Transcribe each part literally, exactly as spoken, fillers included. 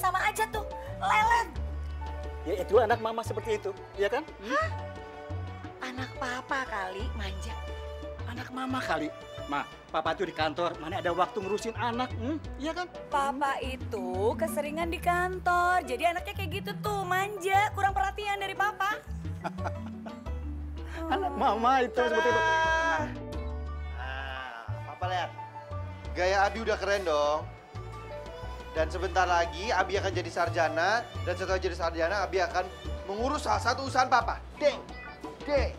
sama aja tuh, lelet. Ya itu anak mama seperti itu, ya kan? Hmm? Hah? Anak papa kali manja. Anak mama kali. Ma, papa tuh di kantor, mana ada waktu ngurusin anak, hmm? Iya kan? Papa itu keseringan di kantor, jadi anaknya kayak gitu tuh, manja, kurang perhatian dari papa. Anak mama itu seperti itu. Nah, papa lihat. Gaya Abi udah keren dong. Dan sebentar lagi Abi akan jadi sarjana, dan setelah jadi sarjana Abi akan mengurus salah satu usaha papa. Deng, deng.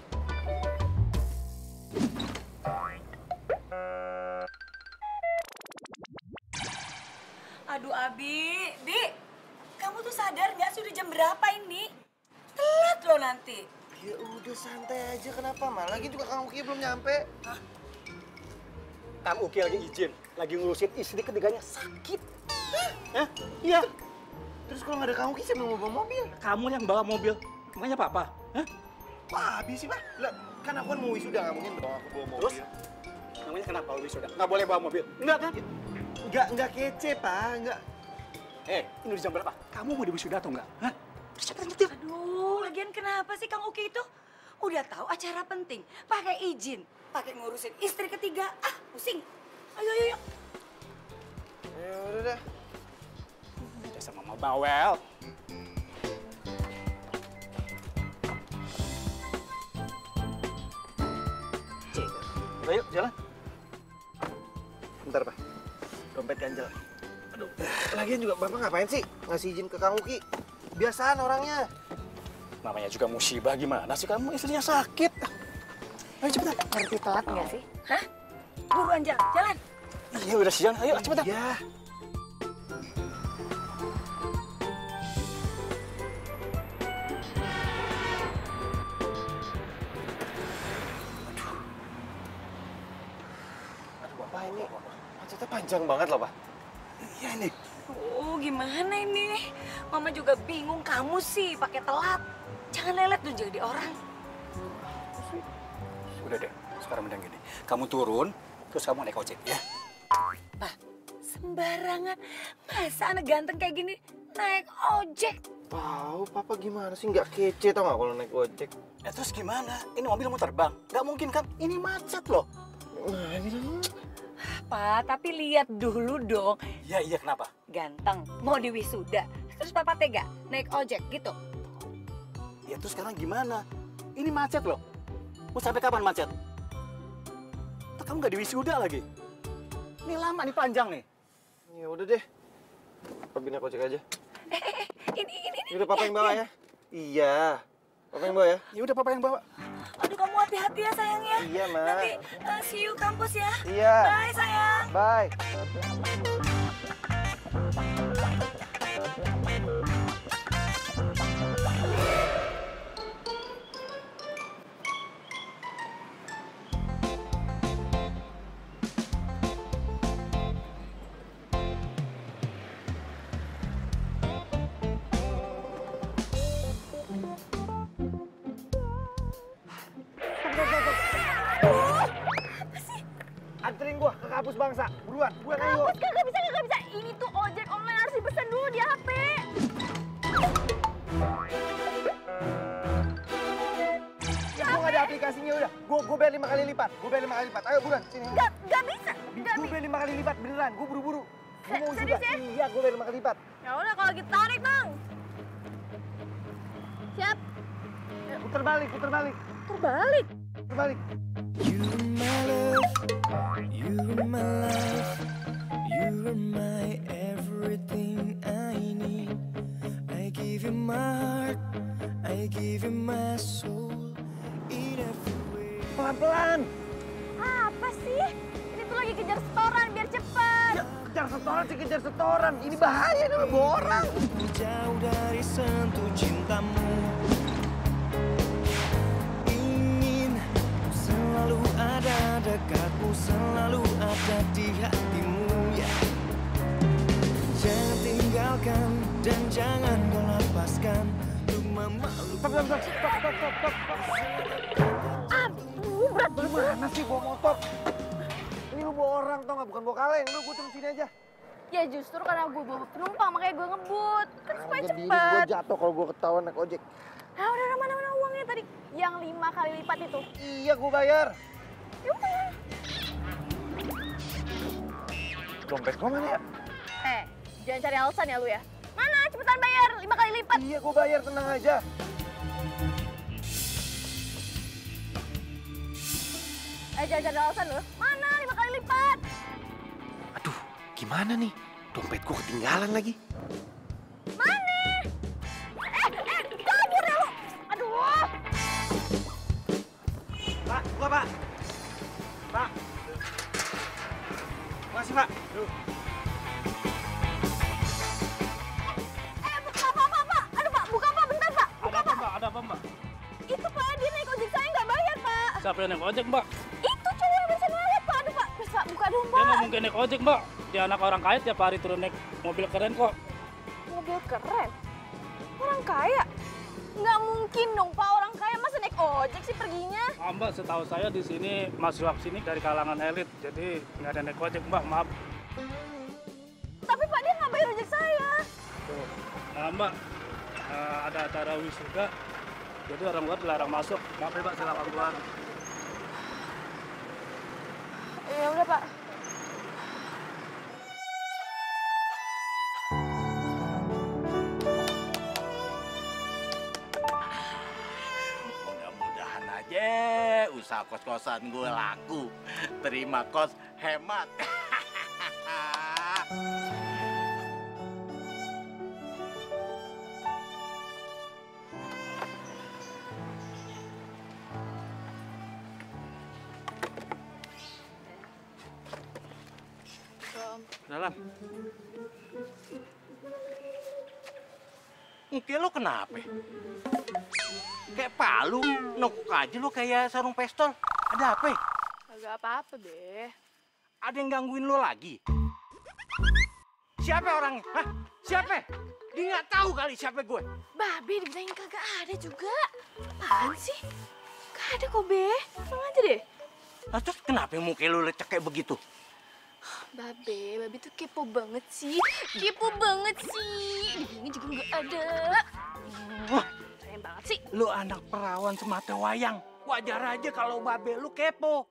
Aduh Abi, Bi, kamu tuh sadar nggak sudah jam berapa ini? Telat loh nanti. Ya udah santai aja, kenapa mah? Lagi juga Kang Uki belum nyampe. Hah? Kang Uki lagi izin, lagi ngurusin istri ketiganya sakit. Hah? Iya. Terus kalau nggak ada Kang Uki, siapa yang mau bawa mobil? Kamu yang bawa mobil, namanya papa. Hah? Wah, habis sih, Pak. Lah, kan aku kan mau wisuda, nggak mungkin dong aku bawa mobil. Terus? Namanya kenapa wisuda? Nggak boleh bawa mobil? Enggak kan? Nggak, nggak kece, Pak. Nggak. Eh, ini udah jam berapa? Kamu mau di wisuda atau enggak? Hah? Cepetan nyetir. Aduh, lagian kenapa sih Kang Uki itu? Udah tahu acara penting, pakai izin, pakai ngurusin istri ketiga. Ah, pusing. Ayo, ayo, ayo. Ya udah dah. Dasar mama bawel. Cik, ayo jalan. Bentar, Pak. Dompet ganjel. Aduh, lagian juga Bapak ngapain sih ngasih izin ke Kang Uki? Biasaan orangnya. Namanya juga musibah, gimana sih kamu? Istrinya sakit. Ayo cepetan. Ngerti telat nggak sih? Hah? Buruan jalan, jalan. Iya udah siang, ayo cepetan. Ya. Aduh, Bapak ini macetnya panjang banget loh, Pak. Iya ini. Oh, gimana ini? Mama juga bingung, kamu sih pakai telat. Jangan lelet dong jadi orang. Udah deh, sekarang mending gini. Kamu turun, terus kamu naik ojek ya. Pak, sembarangan. Masa anak ganteng kayak gini naik ojek? Tahu, Papa gimana sih? Nggak kece tau nggak kalau naik ojek? Ya terus gimana? Ini mobil mau terbang? Nggak mungkin kan? Ini macet loh. Nah, ini Pak, tapi lihat dulu dong. Iya, iya kenapa? Ganteng, mau di wisuda. Terus Papa tega naik ojek gitu. Ya terus sekarang gimana? Ini macet loh. Mau sampai kapan macet? Ntar kamu nggak di wisuda lagi. Ini lama nih, panjang nih. ya udah deh. Papa naik ojek aja. Eh, eh, eh, ini, ini, ini. Udah Papa yang bawa ya? Iya. Papa yang bawa ya? Ya udah papa yang bawa. Aduh, kamu hati-hati ya sayang ya. Iya, Ma. Nanti uh, see you kampus ya. Iya. Bye sayang. Bye. Anterin gua ke kampus bangsa. Buruan, buruan ayo. Kampus kagak bisa, kagak bisa. Ini tuh ojek online harus dipesan dulu di H P. Ya gua nggak ada aplikasinya udah. Gua gua bayar lima kali lipat. Gua bayar lima kali lipat. Ayo buruan sini. Gak, gak bisa. Gak Gua bisa. bayar lima kali lipat beneran. Gua buru-buru. Gua mau Serius juga. ya? Iya, gua bayar lima kali lipat. Ya udah kalau gitu tarik bang. Siap. Putar balik, putar balik. Terbalik. Putar balik. You my love, you my life, you are my everything I need. I give you my heart, I give you my soul, in every way. Pelan-pelan. Apa sih? Ini tuh lagi kejar setoran biar cepet. Ya, kejar setoran sih kejar setoran. Ini bahaya nih lu bawa orang. Jauh dari sentuh cintamu, ingin selalu ada dekatmu, selalu ada di hatimu ya. Jangan tinggalkan dan jangan kau lepaskan untuk memalukan. Stop, stop, stop, stop, stop, stop, stop. Aduh, berat banget. Gimana sih bawa motor? Ini lu bawa orang tau nggak? Bukan bawa kaleng. Lu gue turun sini aja. Ya justru karena gue bawa penumpang, makanya gue ngebut. Kan supaya Harga diri cepet. gue jatuh kalau gue ketahuan naik ojek. Ah udah, udah, mana-mana uangnya tadi. Yang lima kali lipat itu. Iya, gue bayar. Ya udah. Dompet gue mana ya? Eh, jangan cari alasan ya lu ya. Mana? Cepetan bayar, lima kali lipat. Iya, gue bayar, tenang aja. Eh, jangan cari alasan lu. Mana? Lima kali lipat. Aduh, gimana nih? Dompet gua ketinggalan lagi. Mana? Eh, eh, kabur ya lu. Aduh. Pak, gua pak. Pak. Makasih pak. Duh. Eh, pak, pak, pak, pak. Aduh pak, buka pak, bentar pak. Buka Ada apa pak. mbak? Ada apa mbak? Itu pak, dia naik ojek saya nggak bayar pak. Siapa yang naik ojek mbak? Itu cowok yang bisa ngeliat pak. Aduh pak, please pak, buka dong Dia nggak pak. mungkin naik ojek mbak. Dia anak orang kaya tiap hari turun naik mobil keren kok. Mobil keren. Orang kaya. Nggak mungkin dong pak, orang kaya masa naik ojek sih perginya. Ah, mbak, setahu saya di sini mahasiswa sini dari kalangan elit, jadi nggak ada naik ojek mbak, maaf. Tapi pak, dia nggak bayar ojek saya. Tuh. Nah mbak, eh, ada acara wisuda, jadi orang luar dilarang masuk. Maaf ya mbak, silakan keluar. Ya udah pak. Mudah-mudahan aja usaha kos-kosan gue laku. Terima kos hemat. Dalam. Muka lo kenapa? Kayak palu, nokok aja lo kayak sarung pistol. Ada apa? Agak apa-apa be. Ada yang gangguin lo lagi? Siapa orangnya? Hah? Siapa? Dia nggak tahu kali siapa gue. Babe dibilangin kagak ada juga. Apaan sih? Gak ada kok be. Tenang aja deh. Nah, terus kenapa muka lo lecek kayak begitu? Babe, Babe tuh kepo banget sih. Kepo banget sih. Dibilangin juga nggak ada. Wah, Sayang banget sih. lo anak perawan semata wayang. Wajar aja kalau babe lu kepo.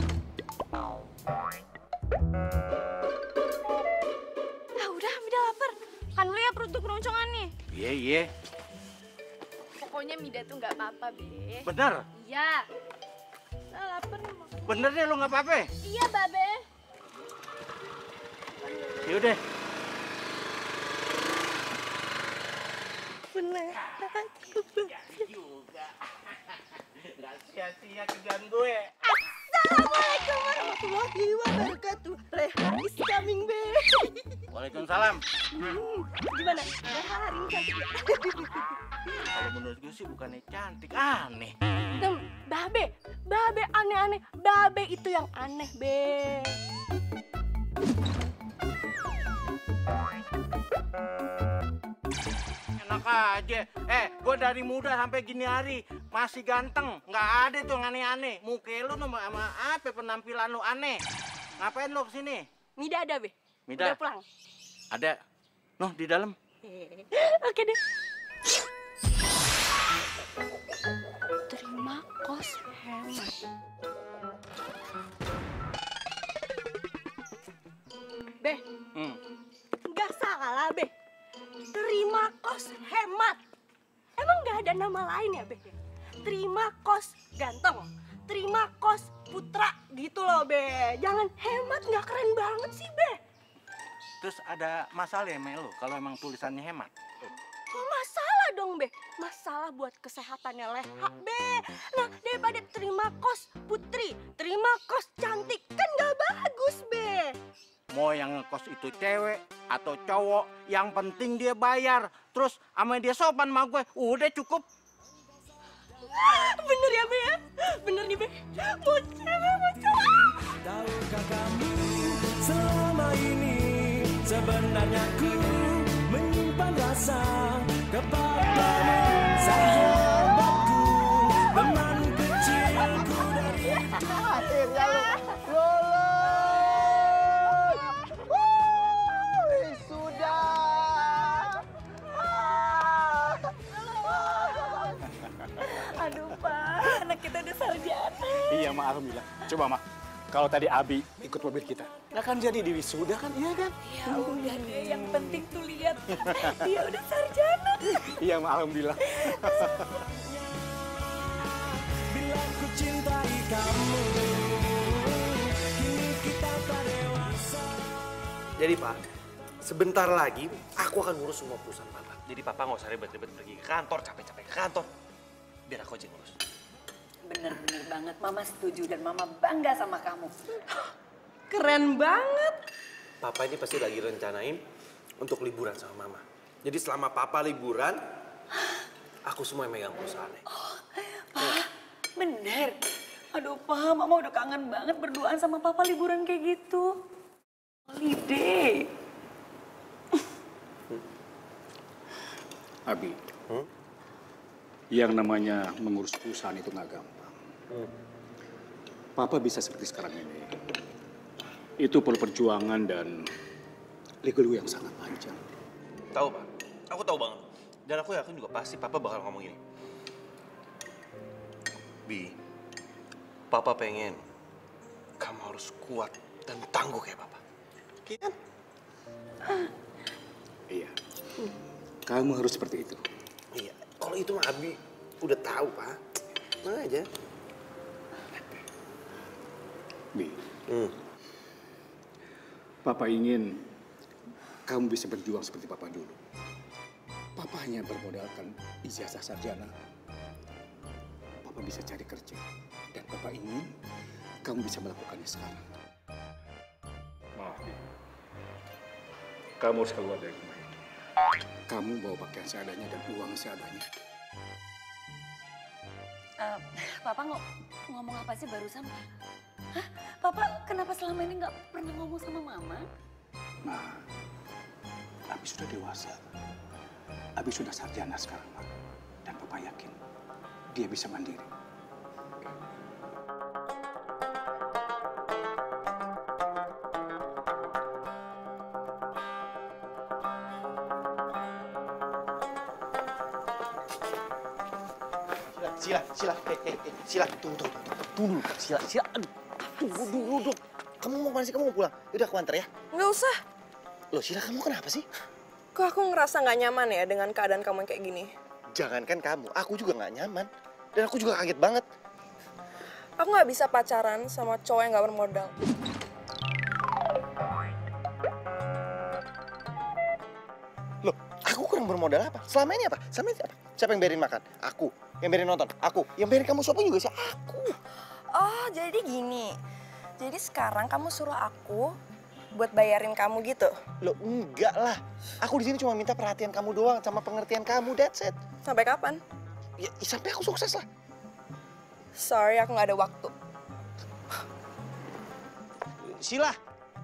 Ah udah, Mida lapar. Kan lu ya perut tuh keroncongan nih. Iya, iya. Pokoknya Mida tuh nggak apa-apa be. Bener? Iya. Ah, lapar nih. Mak. Bener deh lo nggak apa-apa? Iya Babe. Yaudah. Bener. Juga. Nggak sia-sia kerjaan gue. Assalamualaikum warahmatullahi wabarakatuh. Rehan is coming be. Waalaikumsalam. Hmm, gimana? Rehan hari ini cantik ya? Kalau menurut gue sih bukannya cantik, aneh. Tem, Babe, Babe aneh-aneh. Babe itu yang aneh be. Enak aja. Eh, gue dari muda sampai gini hari masih ganteng. Nggak ada tuh yang aneh-aneh. Muka lu sama, sama apa penampilan lu aneh. Ngapain lu kesini? Mida ada be. Mida? Udah pulang. Ada. Noh, di dalam. Oke deh. Terima kos hemat. Be, Hmm. nggak salah be. Terima kos hemat. Emang nggak ada nama lain ya be? Terima kos ganteng. Terima kos putra gitu loh be. Jangan hemat, nggak keren banget sih be. Terus ada masalah ya sama lu kalau emang tulisannya hemat? Oh, masalah dong be. Masalah buat kesehatannya Leha be. Nah daripada terima kos putri, terima kos cantik, kan nggak bagus be. Mau yang ngekos itu cewek atau cowok, yang penting dia bayar. Terus sama dia sopan sama gue, udah cukup. Bener ya be ya? Bener nih be. Mau cewek mau cowok. Tahukah kamu selama ini sebenarnya ku menyimpan rasa kepadamu, sahabatku, teman kecilku dari Akhirnya lu lulus. Wuh, Aduh, Pak, anak kita udah sarjana. Iya, Ma, alhamdulillah. Coba, Ma, kalau tadi Abi ikut mobil kita, nggak kan jadi di wisuda kan, iya kan? Ya udah deh, yang penting tuh lihat dia udah sarjana. Iya, Ma, alhamdulillah. Bila ku cintai kamu, kini kita telah dewasa. Jadi Pak, sebentar lagi aku akan ngurus semua perusahaan Papa. Jadi Papa nggak usah ribet-ribet pergi ke kantor, capek-capek ke kantor. Biar aku aja yang ngurus. Bener-bener banget, Mama setuju dan Mama bangga sama kamu. Keren banget. Papa ini pasti lagi rencanain untuk liburan sama Mama. Jadi selama Papa liburan, aku semua yang megang perusahaannya. Oh, Pak, bener. Aduh, Pak, Mama udah kangen banget berduaan sama Papa liburan kayak gitu. Holiday. Abi, Hmm? yang namanya mengurus perusahaan itu nggak gampang. Hmm. Papa bisa seperti sekarang ini. Itu perlu perjuangan dan legal yang sangat panjang. Tahu Pak, aku tahu banget. Dan aku yakin juga pasti Papa bakal ngomong gini. Bi, Papa pengen kamu harus kuat dan tangguh kayak Papa. Oke kan? Iya. Kamu harus seperti itu. Iya, kalau itu mah Abi udah tahu Pak. Tenang aja. Bi, Hmm. Papa ingin kamu bisa berjuang seperti Papa dulu. Papa hanya bermodalkan ijazah sarjana. Papa bisa cari kerja. Dan Papa ingin kamu bisa melakukannya sekarang. Maaf, Bi. Kamu harus keluar dari rumah ini. Kamu bawa pakaian seadanya dan uang seadanya. Uh, Papa ng ngomong apa sih barusan? Hah? Papa kenapa selama ini nggak pernah ngomong sama Mama? Nah, Abi sudah dewasa. Abi sudah sarjana sekarang, Pak. Dan Papa yakin dia bisa mandiri. Sila, Sila, eh, eh, eh, Sila, tunggu, tunggu, tunggu, tunggu, dulu, Sila, Sila, aduh, tunggu dulu dong. Kamu mau kemana sih? Kamu mau pulang? Yaudah aku antar ya. Nggak usah. Loh, Sila, kamu kenapa sih? Kok aku ngerasa nggak nyaman ya dengan keadaan kamu yang kayak gini? Jangankan kamu, aku juga nggak nyaman. Dan aku juga kaget banget. Aku nggak bisa pacaran sama cowok yang nggak bermodal. Loh, aku kurang bermodal apa? Selama ini apa? Selama ini apa? Siapa yang bayarin makan? Aku. Yang bayarin nonton? Aku. Yang bayarin kamu shopping juga sih? Aku. Oh, jadi gini. Jadi sekarang kamu suruh aku buat bayarin kamu gitu? Loh, enggak lah. Aku di sini cuma minta perhatian kamu doang sama pengertian kamu, that's it. Sampai kapan? Ya, sampai aku sukses lah. Sorry, aku nggak ada waktu. Sila.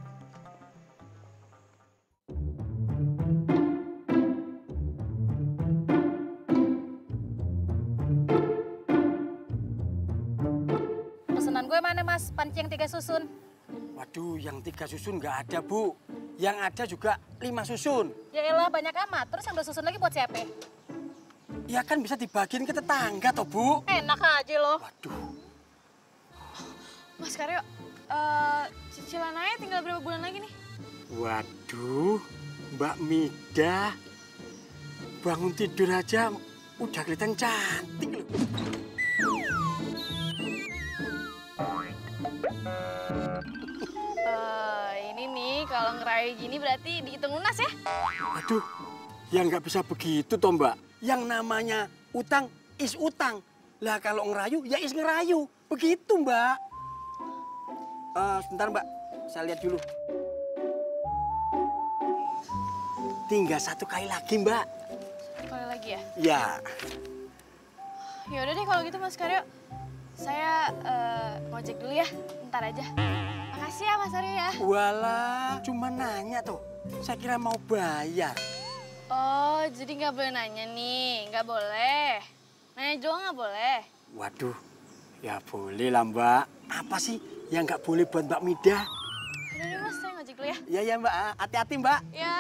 Pesanan gue mana mas? Panci yang tiga susun. Waduh, yang tiga susun nggak ada, Bu. Yang ada juga lima susun. Ya elah banyak amat. Terus yang dua susun lagi buat siapa? Ya kan bisa dibagiin ke tetangga toh, Bu. Enak aja loh. Waduh. Mas Karyo, uh, cicilan aja tinggal berapa bulan lagi nih? Waduh, Mbak Mida. Bangun tidur aja udah kelihatan cantik loh. Uh, ini nih, kalau ngerayu gini berarti dihitung lunas ya? Waduh, ya nggak bisa begitu toh, Mbak. Yang namanya utang is utang. Lah kalau ngerayu, ya is ngerayu. Begitu, Mbak. Uh, sebentar, Mbak. Saya lihat dulu. Tinggal satu kali lagi, Mbak. Kali lagi ya? Ya. Ya udah deh kalau gitu Mas Karyo. Saya uh, ngojek dulu ya, ntar aja. Makasih ya Mas Aryo ya. Walah, cuma nanya tuh. Saya kira mau bayar. Oh, jadi nggak boleh nanya nih, nggak boleh. Nanya doang nggak boleh. Waduh, ya boleh lah Mbak. Apa sih yang nggak boleh buat Mbak Mida? Udah deh Mas, saya ngojek dulu ya. Iya ya Mbak, hati-hati Mbak. Ya.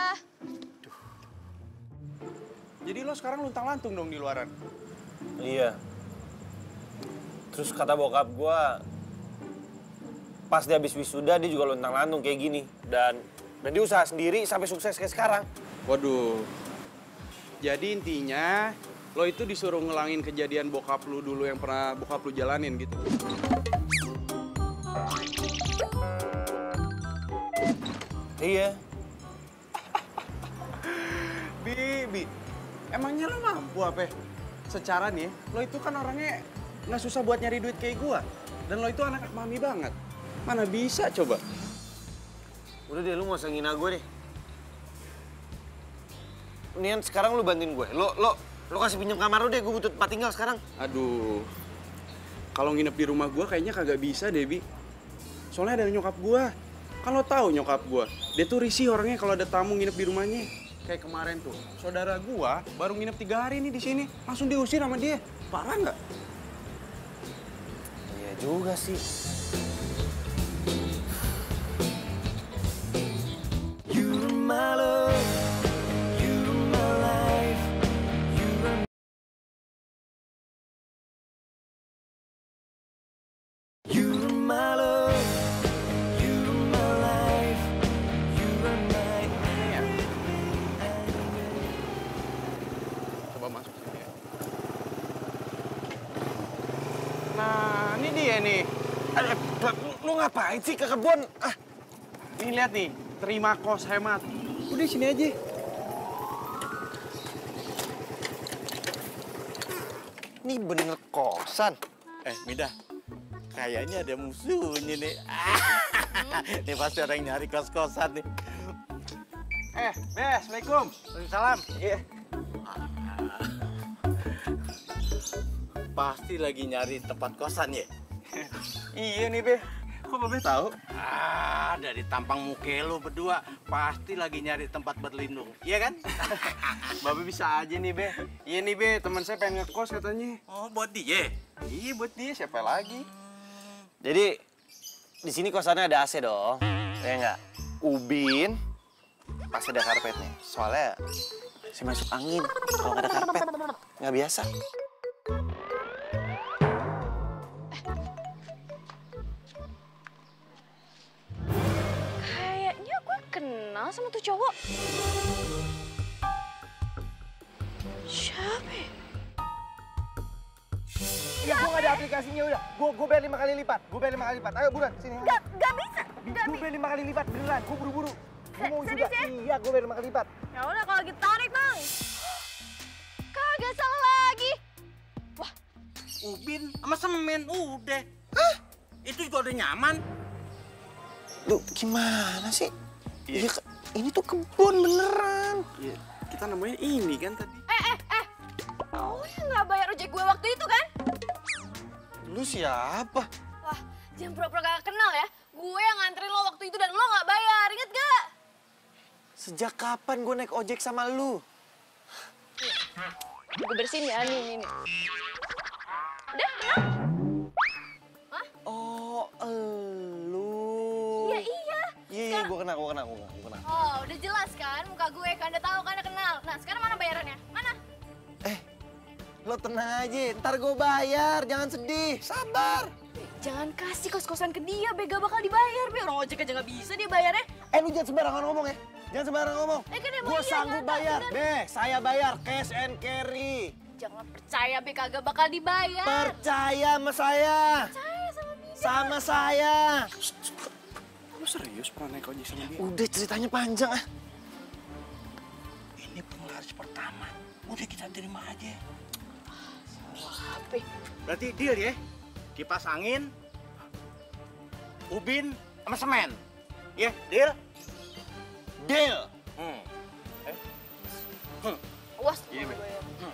Jadi lo sekarang luntang-lantung dong di luaran? Iya, Terus kata bokap gue, pas dia habis wisuda dia juga lontang-lantung kayak gini. Dan dan dia usaha sendiri sampai sukses kayak sekarang. Waduh. Jadi intinya lo itu disuruh ngelangin kejadian bokap lu dulu yang pernah bokap lu jalanin gitu. Iya. Bibi, emangnya lo mampu apa? Secara nih, lo itu kan orangnya nggak susah buat nyari duit kayak gua. Dan lo itu anak mami banget. Mana bisa coba? Udah deh, lu nggak usah ngina gue deh. Mendingan sekarang lu bantuin gue. Lo, lo, lo kasih pinjam kamar lu deh, gue butuh tempat tinggal sekarang. Aduh, kalau nginep di rumah gua kayaknya kagak bisa deh, Bi. Soalnya ada nyokap gua. Kan lo tahu nyokap gua, dia tuh risih orangnya kalau ada tamu nginep di rumahnya. Kayak kemarin tuh, saudara gua baru nginep tiga hari nih di sini, langsung diusir sama dia. Parah nggak? Iya juga sih. You're my love, you're my life, you're You're my love, you're my life, you're my Coba masuk sini ya. Nah, ini dia nih. Aduh, lu ngapain sih ke kebun? Ah, Nih lihat nih, terima kos hemat. Udah sini aja. Ini bener kosan. Eh, Mida, kayaknya ada musuhnya nih. Ini pasti orang yang nyari kos-kosan nih. Eh, Bes, Assalamualaikum. Salam. Iya. Pasti lagi nyari tempat kosan ya? Iya nih, Be. Kok Babe tahu? Ah, dari tampang muka lu berdua pasti lagi nyari tempat berlindung, iya kan? Babe bisa aja nih, Be. Iya nih, Be, teman saya pengen ngekos katanya. Oh, buat dia? Iya, buat dia. Siapa lagi? jadi di sini kosannya ada A C dong, ya nggak? Ubin pasti ada karpetnya. Soalnya Saya masuk angin kalau nggak ada karpet, nggak biasa. Kayaknya gue kenal sama tuh cowok. Siapa ya? ya gue nggak ada aplikasinya udah. Gue gue bayar lima kali lipat. Gue bayar lima kali lipat. Ayo buruan sini. Gak, gak bisa. Gue bayar lima kali lipat beneran. Gue buru-buru. Gue mau juga. Serius ya? Iya, gue bayar lima kali lipat. Ya udah kalau gitu tarik, Bang. Kagak salah lagi. Wah, Ubin sama semen udah. Hah? Itu juga udah nyaman. Lu gimana sih? Iya, ini tuh kebun beneran. Iya, kita namanya ini kan tadi. eh, eh, eh. Oh, yang nggak bayar ojek gue waktu itu kan? Lu siapa? Wah, jangan pura-pura gak kenal ya. Gue yang nganterin lo waktu itu dan lo nggak bayar, inget gak? Sejak kapan gue naik ojek sama lu? Gue bersihin ya, nih, nih, nih. Udah, kenal? Hah? Oh, elu. Iya, iya. Iya, iya, gue kenal, gue kenal, gue kenal, gue kenal. Oh, udah jelas kan muka gue, kan udah tahu, kan udah kenal. Nah, sekarang mana bayarannya? Mana? Eh, lo tenang aja, ntar gue bayar, jangan sedih, sabar. Jangan kasih kos-kosan ke dia, Be, gak bakal dibayar, Be. Orang ojek aja gak bisa dia bayarnya. Eh, lu jangan sembarangan ngomong ya, jangan sembarangan ngomong. Eh, kan emang Gue iya, sanggup nyata, bayar, bener. Be, saya bayar, cash and carry. Jangan percaya, Be, kagak bakal dibayar. Percaya sama saya. Percaya sama dia. Sama saya. Lu serius pernah naik ojek sama dia? Udah ceritanya panjang ah. Ini penglaris pertama. Udah kita terima aja. Apa? Berarti deal ya? Kipas angin, ubin, sama semen. Ya, deal? Deal. Hmm. Eh? Hmm. Awas, Iya, Be. bayar. Hmm.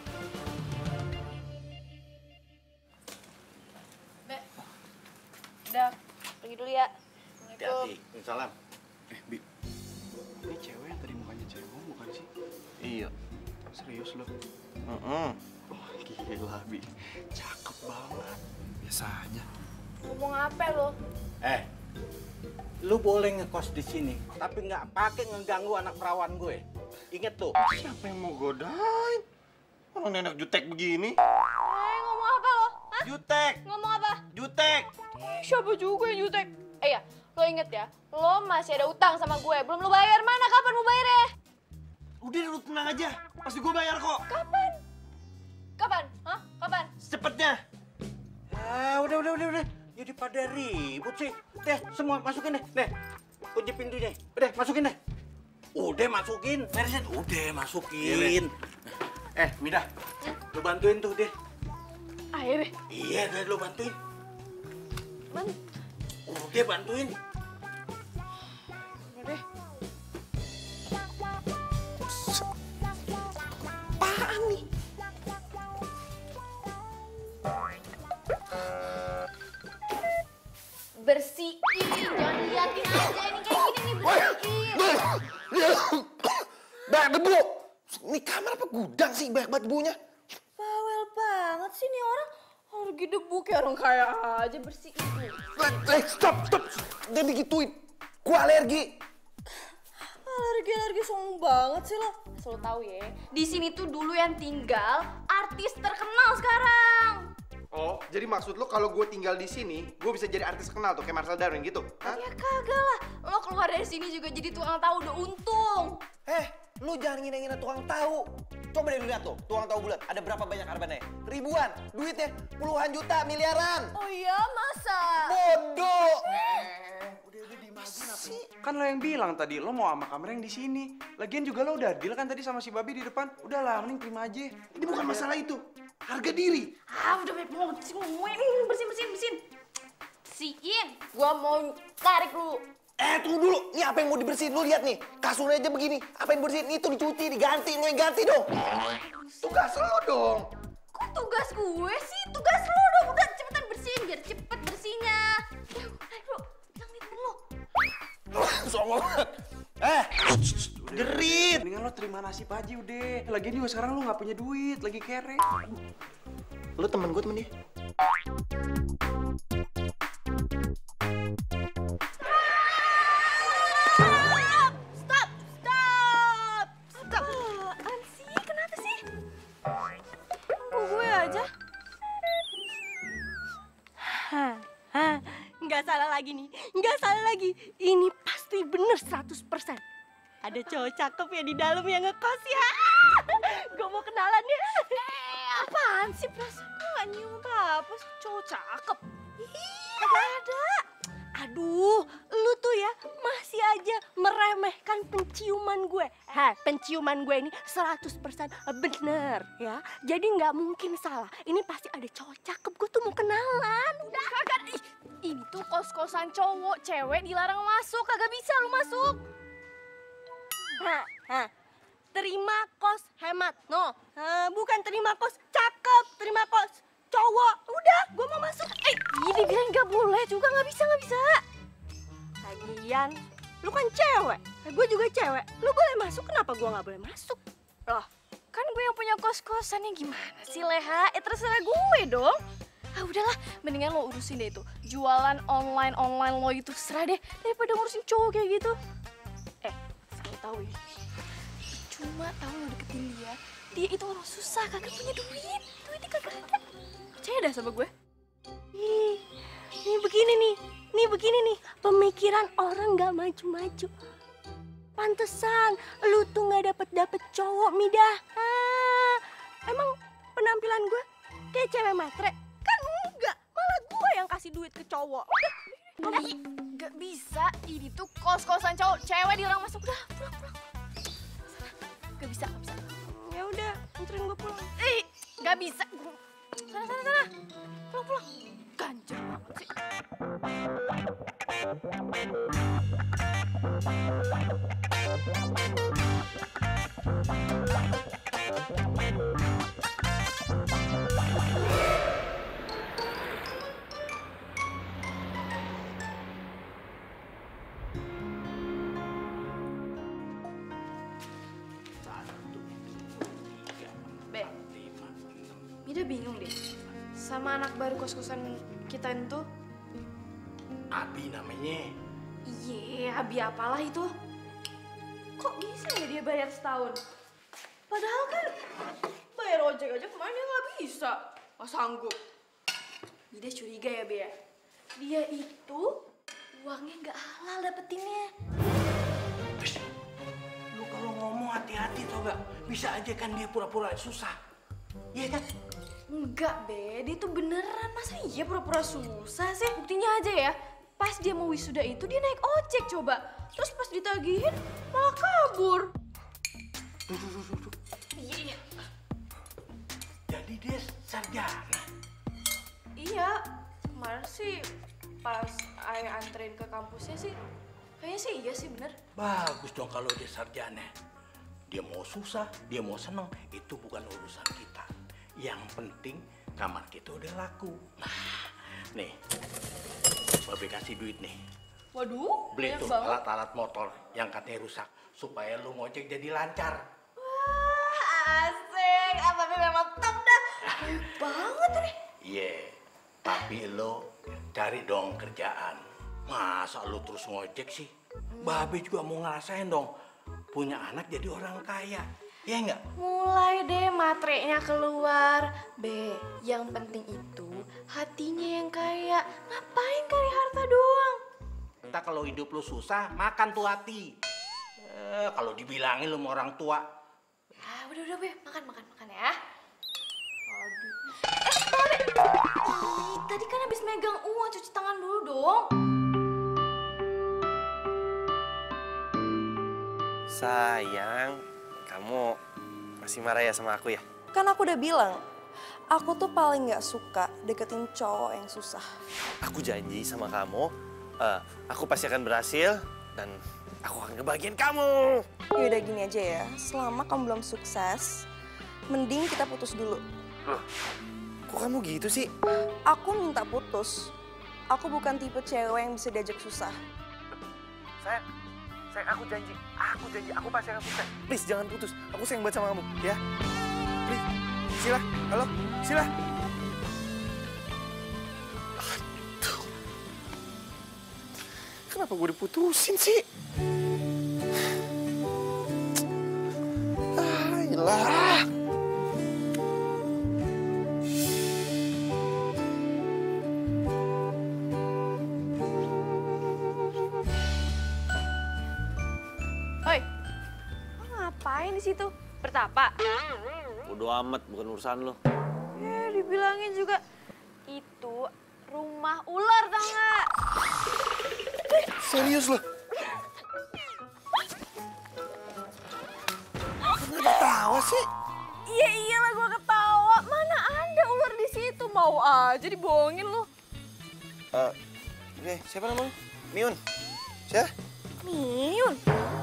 Be, udah pergi dulu ya. Hati-hati. Salam. Eh, Bi. Ini cewek yang tadi mukanya cewek, bukan sih? Iya. Serius lo? Mm-mm. Oh, gila, Bi. Cakep banget. Biasa aja. Ngomong apa lo? Eh, lu boleh ngekos di sini, tapi nggak pakai ngeganggu anak perawan gue. Ingat tuh. Siapa yang mau godain? Orang nenek jutek begini. Eh, ngomong apa lo? Hah? Jutek. Ngomong apa? jutek. Siapa juga yang jutek? Eh ya, lo inget ya, lo masih ada utang sama gue. Belum lo bayar, mana kapan mau bayarnya? Udah lu tenang aja, pasti gue bayar kok. Kapan? Kapan? Hah? Kapan? Secepatnya. Ah, udah, udah, udah, udah. Jadi pada ribut sih. Deh, semua masukin deh. Deh, kunci pintunya. Udah, masukin deh. Udah, masukin. Beresin. Udah, masukin. Eh, Mida. Lu bantuin tuh dia. Ayo deh. Iya, deh, lu bantuin. Man. Udah, bantuin. Udah deh. Apaan nih? Bersihin, jangan liatin aja. Ini kayak gini nih, bersihin. Banyak debu. Ini kamar apa gudang sih banyak banget debunya? Bawel banget sih nih orang. Alergi debu kayak orang kaya aja, bersihin. Eh, stop, stop. Jangan digituin. Gua alergi. Alergi-alergi sombong banget sih lo. Asal lo tahu ya, di sini tuh dulu yang tinggal artis terkenal sekarang. Oh, jadi maksud lo kalau gue tinggal di sini, gue bisa jadi artis kenal tuh kayak Marcel Darwin gitu? Hah? Ya kagak lah, lo keluar dari sini juga jadi tukang tahu udah untung. Eh, lu jangan ngina-ngina tukang tahu. Coba deh lu lihat tuh, tukang tahu bulat. Ada berapa banyak arbannya? Ribuan. Duitnya puluhan juta, miliaran. Oh iya, masa? Bodoh. Udah, udah dimajuin apa? Kan lo yang bilang tadi, lo mau sama kamera yang di sini. Lagian juga lo udah deal kan tadi sama si Babi di depan. Udahlah, mending terima aja. Ini bukan masalah itu. Harga diri. Ah, udah banyak banget sih ngomong ini. Bersihin, bersihin, bersihin. Bersihin. Gua mau tarik dulu. Eh, tunggu dulu. Ini apa yang mau dibersihin? Lu lihat nih, kasurnya aja begini. Apa yang bersihin? Itu dicuci, diganti. Lu yang ganti dong. Tugas lo dong. Kok tugas gue sih? Tugas lo dong. Udah cepetan bersihin biar cepet bersihnya. Ayo, ayo, jangan lo. Songol. Eh, jerit. Mendingan lo terima nasib aja udah. Lagian juga sekarang lo nggak punya duit, lagi kere. Lu temen gue temen dia. Stop, stop, stop. Apaan sih? Kenapa sih? Tunggu gue aja. Hah, hah, nggak salah lagi nih, nggak salah lagi. Ini pasti bener seratus persen. Ada cowok cakep ya di dalam yang ngekos ya. Gue mau kenalan ya. Eh, apaan sih? Perasaan gue gak nyium apa-apa sih. Cowok cakep. Ih, gak ada. Aduh, lu tuh ya masih aja meremehkan penciuman gue. Hah, penciuman gue ini seratus persen bener ya. Jadi nggak mungkin salah. Ini pasti ada cowok cakep. Gue tuh mau kenalan. Udah, kagak. Ih, ini tuh kos-kosan cowok, cewek dilarang masuk. Kagak bisa lu masuk. Hah, hah. Terima kos hemat. No, uh, bukan terima kos cakep. Terima kos cowok. Udah, gue mau masuk. Eh, ini bilang nggak boleh juga, nggak bisa, nggak bisa. Lagian, lu kan cewek. Gue juga cewek. Lu boleh masuk, kenapa gue nggak boleh masuk? Loh, kan gue yang punya kos-kosan nih, gimana sih Leha? Eh terserah gue dong. Ah udahlah, mendingan lo urusin deh itu. Jualan online-online lo itu serah deh, daripada ngurusin cowok kayak gitu. Eh, selalu tahu ya. Cuma tahu lo deketin dia, dia itu orang susah, kagak punya duit. Duitnya kagak ada. Percaya dah sama gue. Ih, ini begini nih. Nih begini nih, pemikiran orang gak maju-maju. Pantesan, lu tuh gak dapet-dapet cowok, Mida. Ah, emang penampilan gue kayak cewek matre? Kan enggak, malah gue yang kasih duit ke cowok. Udah, Ih, gak bisa, ini tuh kos-kosan cowok, cewek dilarang masuk. Udah, pulang, pulang. Gak bisa, gak bisa. ya udah, anterin gue pulang. Eh, gak bisa. Sana, sana, sana. Pulang, pulang. Ganjel banget sih. Be, Mida bingung deh sama anak baru kos-kosan kita itu. Abi namanya. Iya, Abi apalah itu. Kok bisa ya dia bayar setahun? Padahal kan bayar ojek aja kemarin dia nggak bisa. Nggak sanggup. Jadi Dia curiga ya, Be ya? Dia itu uangnya nggak halal dapetinnya. Terus, lu kalau ngomong hati-hati tau gak? Bisa aja kan dia pura-pura susah. Iya kan? Enggak, Be. Dia tuh beneran. Masa iya pura-pura susah sih? Buktinya aja ya. Pas dia mau wisuda itu dia naik ojek coba. Terus pas ditagihin malah kabur. Duh, duh, duh, duh, duh. Iya, iya. Jadi dia sarjana. Iya. Kemarin sih pas Ayah anterin ke kampusnya sih. Kayaknya sih iya sih bener. Bagus dong kalau dia sarjana. Dia mau susah, dia mau seneng, itu bukan urusan kita. Yang penting kamar kita udah laku. Nah, nih, Babe kasih duit nih. Waduh, Beli banyak tuh banget. alat-alat motor yang katanya rusak supaya lu ngojek jadi lancar. Wah, asik. Ah, tapi memang top dah. Baik banget nih. Iya, yeah, tapi lu cari dong kerjaan. Masa lu terus ngojek sih? Babe juga mau ngerasain dong punya anak jadi orang kaya. Ya enggak? Mulai deh matrenya keluar. B, yang penting itu hatinya yang kaya. Ngapain cari harta doang? Entah kalau hidup lu susah, makan tuh hati. Eh, kalau dibilangin lu sama orang tua. Ah, udah udah Be, makan makan makan ya. Aduh. Eh, Babe. Ih, tadi kan habis megang uang, cuci tangan dulu dong. Sayang, kamu masih marah ya sama aku ya? Kan aku udah bilang, aku tuh paling nggak suka deketin cowok yang susah. Aku janji sama kamu, uh, aku pasti akan berhasil dan aku akan ngebahagiain kamu. Ya udah gini aja ya, selama kamu belum sukses, mending kita putus dulu. Loh, kok kamu gitu sih? Aku minta putus. Aku bukan tipe cewek yang bisa diajak susah. Sayang, sayang aku janji, aku janji, aku pasti akan sukses. Please jangan putus, aku sayang banget sama kamu, ya. Please, Sila, halo, Sila. Aduh, kenapa gue diputusin sih? Ayolah. Oi, lo ngapain di situ? Bertapa? Bodo amat, bukan urusan lo. Ya, dibilangin juga itu rumah ular, tau nggak? Serius lo? Kenapa ketawa sih? Iya iyalah gua ketawa. Mana ada ular di situ? Mau aja dibohongin lo. Uh, Oke, siapa namanya? Miun. Siapa? Miun.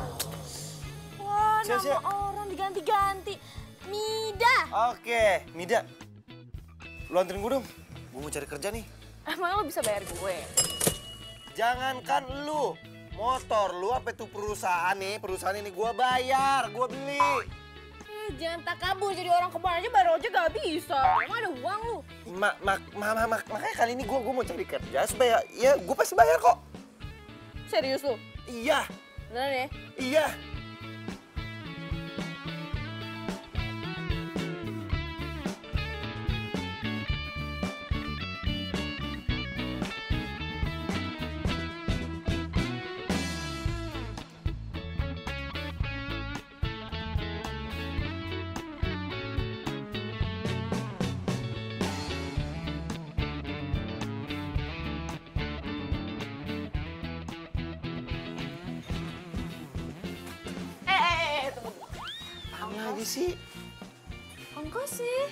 Wah, Siap, nama siap. orang diganti-ganti. Mida. Oke, Mida. Lu anterin gue dong. Gue mau cari kerja nih. Emang lo bisa bayar gue? Jangankan lu, motor lu apa tuh perusahaan nih, perusahaan ini gue bayar, gue beli. Eh, jangan tak kabur jadi orang kemarin aja baru aja gak bisa. Emang ada uang lu? Mak, mak, mak, mak, mak, makanya kali ini gue gue mau cari kerja supaya ya gue pasti bayar kok. Serius lu? Iya. Beneran ya? Iya. Eh, eh, eh, tunggu. Apa lagi sih? Enggak sih.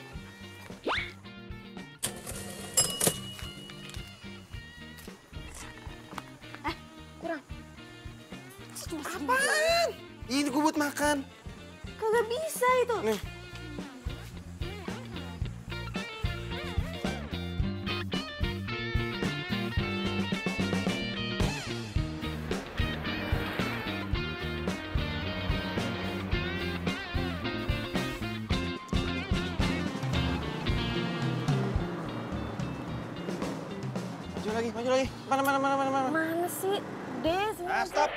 Eh, kurang. Apaan? Ini gue buat makan. Kagak bisa itu. Nih. Maju lagi, maju lagi. Mana, mana, mana, mana, mana. Mana sih? Des, Ah, stop.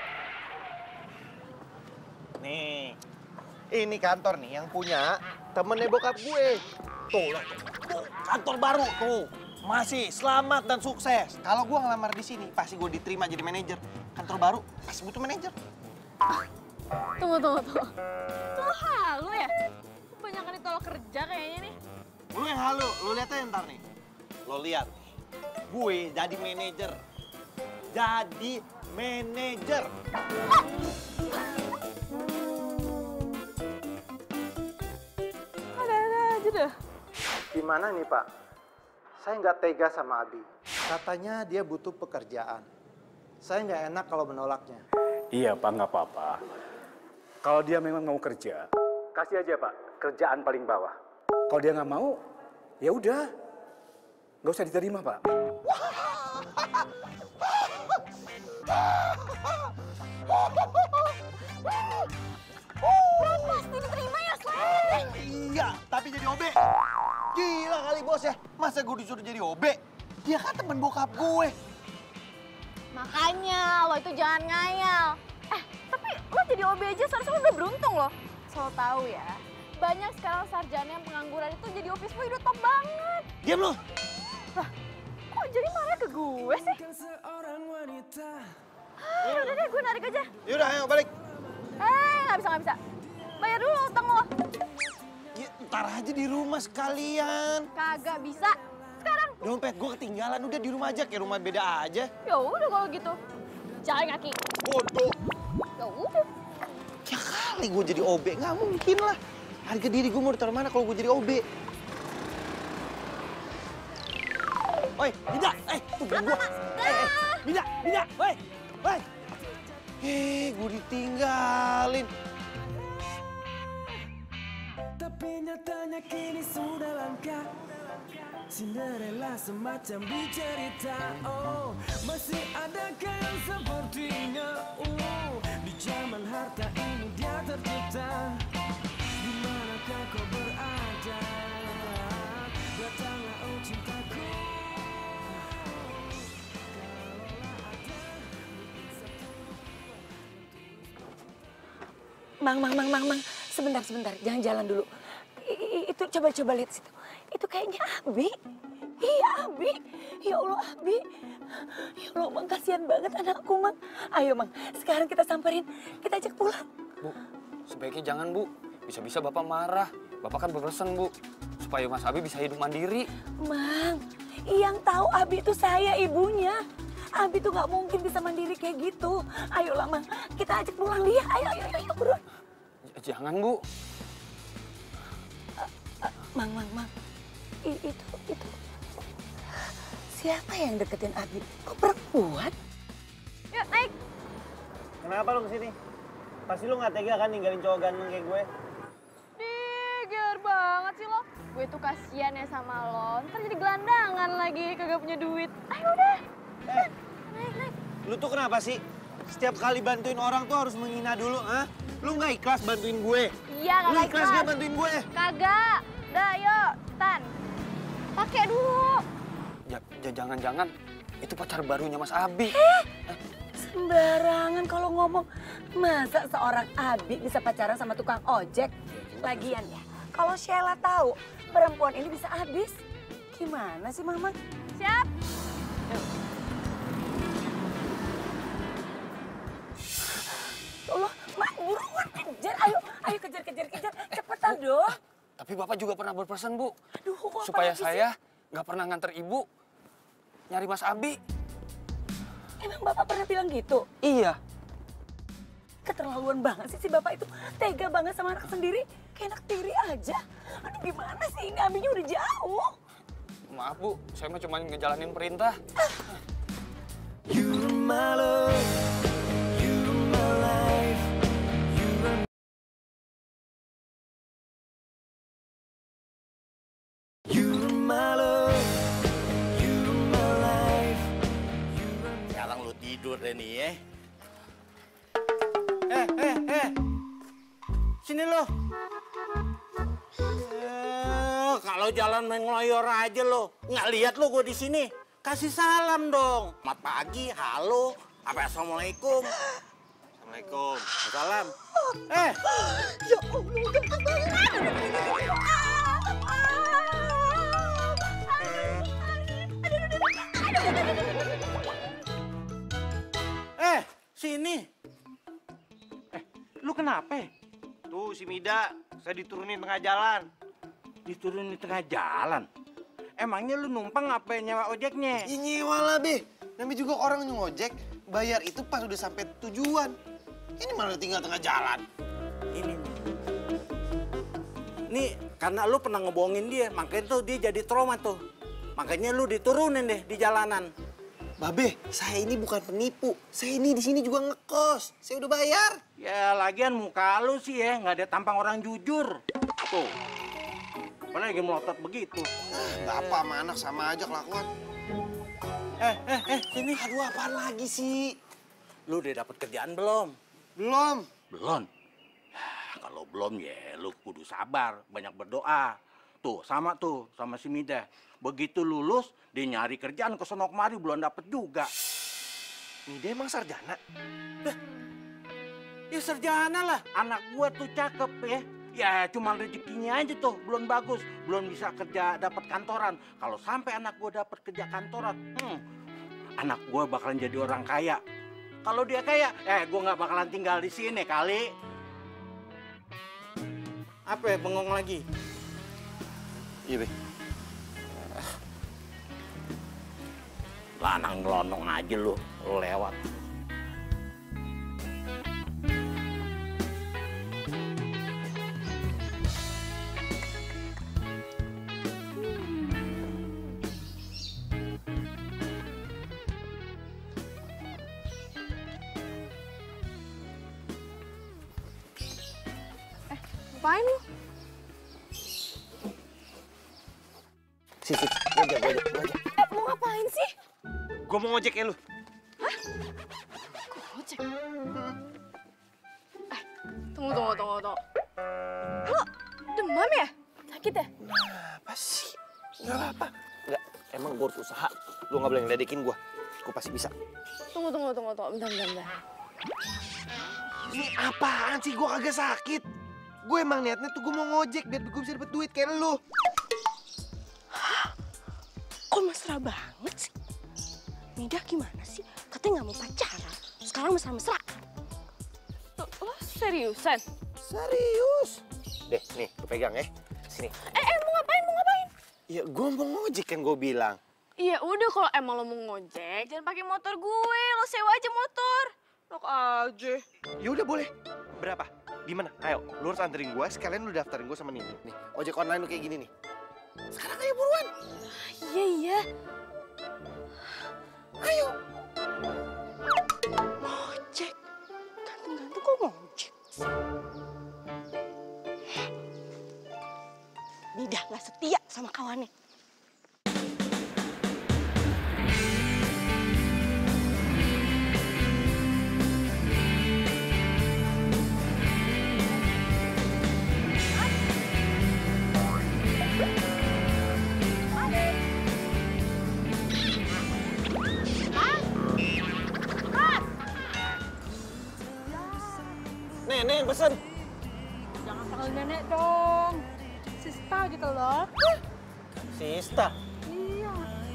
Nih, ini kantor nih yang punya temennya bokap gue. Tuh, lah, tuh, kantor baru tuh. Masih, selamat dan sukses. Kalau gue ngelamar di sini, pasti gue diterima jadi manajer. Kantor baru, pasti butuh manajer. Tunggu, tunggu, tunggu. Lo halu ya? Kebanyakan ditolak kerja kayaknya nih. Lu yang halu, lu lihat aja ntar nih. Lo lihat nih, gue jadi manajer. Jadi manajer. Ada-ada aja dah. Gimana nih Pak? Saya nggak tega sama Abi. Katanya dia butuh pekerjaan. Saya nggak enak kalau menolaknya. Iya Pak, nggak apa-apa. Kalau dia memang mau kerja, kasih aja Pak, kerjaan paling bawah. Kalau dia nggak mau, ya udah, nggak usah diterima Pak. Pasti diterima ya, Slen? Iya, tapi jadi O B. Gila kali bos ya, masa gue disuruh jadi O B? Dia kan temen bokap gue. Makanya lo itu jangan ngayal. Eh, tapi lo jadi O B aja seharusnya lo udah beruntung loh. So tau ya, banyak sekarang sarjana yang pengangguran itu jadi office boy udah top banget. Diam lo. Lah, kok jadi marah ke gue sih? Ah, udah deh, gue narik aja. Yaudah, ayo balik. Eh, nggak bisa, nggak bisa. Bayar dulu utang lo. Ya, ntar aja di rumah sekalian. Kagak bisa. Sekarang. Dompet gue ketinggalan, udah di rumah aja, kayak rumah beda aja. Ya udah kalau gitu. Jalan kaki. Bodoh. Ya udah. Ya kali gue jadi O B, nggak mungkin lah. Harga diri gue mau ditaruh mana kalau gue jadi O B? Oi, Bida, eh, tungguin gue. Eh, eh, Bida, Bida, woi, woi. Eh, gue ditinggalin. Tapi nyatanya kini sudah langka. Cinderella semacam di cerita. Oh, masih adakah yang sepertinya? Oh, di zaman harta ini dia tercipta. Di manakah kau berada? Datanglah oh cintaku. Mang, mang, mang, mang, mang. Sebentar, sebentar. Jangan jalan dulu. I- i- itu coba-coba lihat situ. Itu kayaknya Abi. Iya, Abi. Ya Allah, Abi. Ya Allah, Mang. Kasihan banget anakku, Mang. Ayo, Mang. Sekarang kita samperin. Kita ajak pulang. Bu, sebaiknya jangan, Bu. Bisa-bisa Bapak marah. Bapak kan berpesan, Bu. Supaya Mas Abi bisa hidup mandiri. Mang, yang tahu Abi itu saya, ibunya. Abi tuh nggak mungkin bisa mandiri kayak gitu. Ayolah, Mang. Kita ajak pulang dia. Ayo, ayo, ayo, ayo buruan. Jangan, Bu. Mang, Mang, Mang. I- itu, itu. Siapa yang deketin Abi? Kok perempuan? Yuk, naik. Kenapa lu kesini? Pasti lu nggak tega kan ninggalin cowok ganteng kayak gue? Dih, gear banget sih lo. Gue tuh kasihan ya sama lo. Ntar jadi gelandangan lagi, kagak punya duit. Ayo udah. Eh, naik, naik. lu tuh kenapa sih? Setiap kali bantuin orang tuh harus menghina dulu, ah? Lu nggak ikhlas bantuin gue? Iya, Lu kagak ikhlas nggak bantuin gue? Kagak. Dah, yuk. Tan. Pakai dulu. Ya, ya jangan-jangan itu pacar barunya Mas Abi. Eh, sembarangan kalau ngomong. Masa seorang Abi bisa pacaran sama tukang ojek? Lagian ya, kalau Sheila tahu perempuan ini bisa habis. Gimana sih, Mama? Siap. Allah, Mak, buruan kejar. Ayo, ayo kejar, kejar, kejar. Cepetan dong. Tapi Bapak juga pernah berpesan, Bu. Aduh, apa supaya lagi sih? saya nggak pernah nganter Ibu nyari Mas Abi. Emang Bapak pernah bilang gitu? Iya. Keterlaluan banget sih si Bapak itu. Tega banget sama anak sendiri. Kayak anak tiri aja. Aduh, gimana sih ini? Abinya udah jauh. Maaf, Bu. Saya mah cuma ngejalanin perintah. You're my love, you're my life, you're You're my love, you're my life. Sekarang lu tidur deh nih ya. Eh, eh, eh. Sini lo. Eh, kalau jalan main ngeloyor aja lo. Nggak lihat lo gue di sini. Kasih salam dong. Selamat pagi, halo, apa assalamualaikum. Assalamualaikum. Salam. Eh. Ya Allah, udah kembali. Eh, sini. Eh, lu kenapa? Tuh si Mida, saya diturunin tengah jalan. Diturunin tengah jalan? Emangnya lu numpang apa nyewa ojeknya? Ya nyewa lah, Be. Namanya juga orang ngojek, bayar itu pas udah sampai tujuan. Ini malah tinggal tengah jalan. Ini nih. Nih, karena lu pernah ngebohongin dia, makanya tuh dia jadi trauma tuh. Makanya lu diturunin deh di jalanan. Babe, saya ini bukan penipu. Saya ini di sini juga ngekos. Saya udah bayar. Ya, lagian muka lu sih ya, nggak ada tampang orang jujur. Tuh. Padahal lagi melotot begitu. Ah, bapak sama anak sama aja kelakuan. Eh, eh, eh, sini. Aduh, apaan lagi sih? Lu udah dapet kerjaan belum? Belum. Belum? Kalau belum ya lu kudu sabar, banyak berdoa. Tuh, sama tuh, sama si Mida. Begitu lulus, dia nyari kerjaan ke sono kemari, belum dapet juga. Mida emang sarjana? Dah, ya sarjana lah. Anak gua tuh cakep ya. Ya cuma rezekinya aja tuh, belum bagus. Belum bisa kerja dapat kantoran. Kalau sampai anak gua dapat kerja kantoran, hmm, anak gua bakalan jadi orang kaya. Kalau dia kaya, eh gua nggak bakalan tinggal di sini kali. Apa ya, bengong lagi? Iya, Be. Lanang ngelonong aja lu, lu lewat. Ngapain lu? Si, si, gua aja, gua aja, gua aja. Eh, mau ngapain sih? Gua mau ngojek ya lu. Hah? Kok ngojek? Eh, tunggu, tunggu, tunggu, tunggu. Lu demam ya? Sakit ya? Apa sih? Nggak apa-apa. Nggak, emang gua harus usaha. Lu nggak boleh ngeledekin gua. Gua pasti bisa. Tunggu, tunggu, tunggu, tunggu. Bentar, bentar, bentar. Ini apaan sih? Gua kagak sakit. Gue emang niatnya tuh gue mau ngojek biar gue bisa dapet duit kayak lu. Kok mesra banget sih? Mida gimana sih? Katanya nggak mau pacaran. Sekarang mesra-mesra. Lo seriusan? Serius. Deh, nih, gue pegang ya. Sini. Eh, eh, mau ngapain, mau ngapain? Ya, gue mau ngojek kan gue bilang. Iya udah, kalau emang lo mau ngojek, jangan pakai motor gue. Lo sewa aja motor. Enak aja. Ya udah boleh. Berapa? Di mana? Ayo, lu harus anterin gue, sekalian lu daftarin gue sama Nini. Nih, ojek online lu kayak gini nih. Sekarang ayo buruan. Iya, iya. Ayo. Ngojek. Ganteng-ganteng kok ngojek? Mida nggak setia sama kawannya. Nenek yang pesen. Jangan panggil nenek dong. Sista gitu loh. Sista. Iya.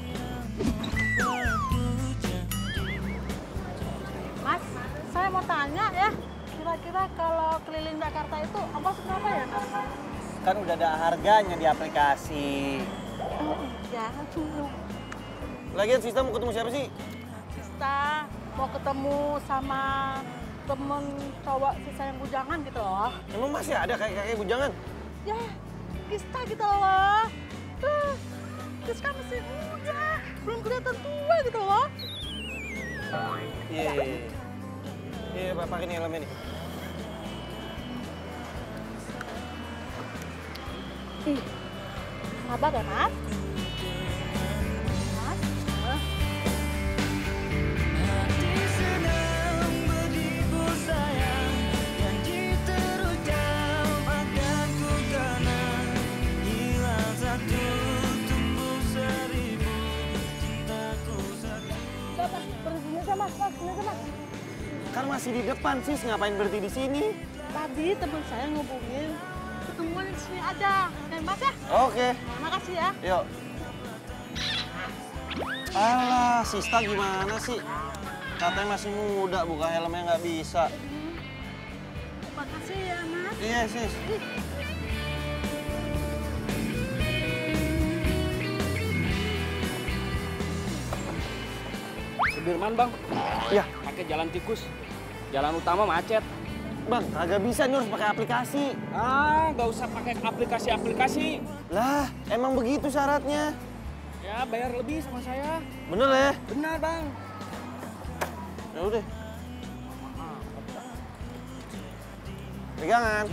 Mas, saya mau tanya ya. Kira-kira kalau keliling Jakarta itu ongkos berapa ya? Kan udah ada harganya di aplikasi. Oh iya. Lagian Sista mau ketemu siapa sih? Sista mau ketemu sama temen cowok sisa yang bujangan gitu loh. Emang masih ada kakek-kakek bujangan? Ya, Sista gitu loh. Tuh, Sista masih muda, belum kelihatan tua gitu loh. Iya, iya, iya, Pak, pakai nih helmnya nih. Ih, sabar ya, Mas. Mas, eh. Mas, mas, mas, mas. Kan masih di depan, Sis. Ngapain berhenti di sini? Tadi teman saya ngubungin. Ketemuan di sini aja. Dan Mas ya? Oke. Nah, makasih ya. Yuk. Alah, Ah, Sista gimana sih? Katanya masih muda, buka helmnya nggak bisa. Makasih ya, Mas. Iya, Sis. Sudirman, Bang. Iya. Pakai jalan tikus. Jalan utama macet. Bang, kagak bisa nih harus pakai aplikasi. Ah, nggak usah pakai aplikasi-aplikasi. Lah, emang begitu syaratnya. Ya, bayar lebih sama saya. Bener ya? Benar, Bang. Ya udah. Pegangan.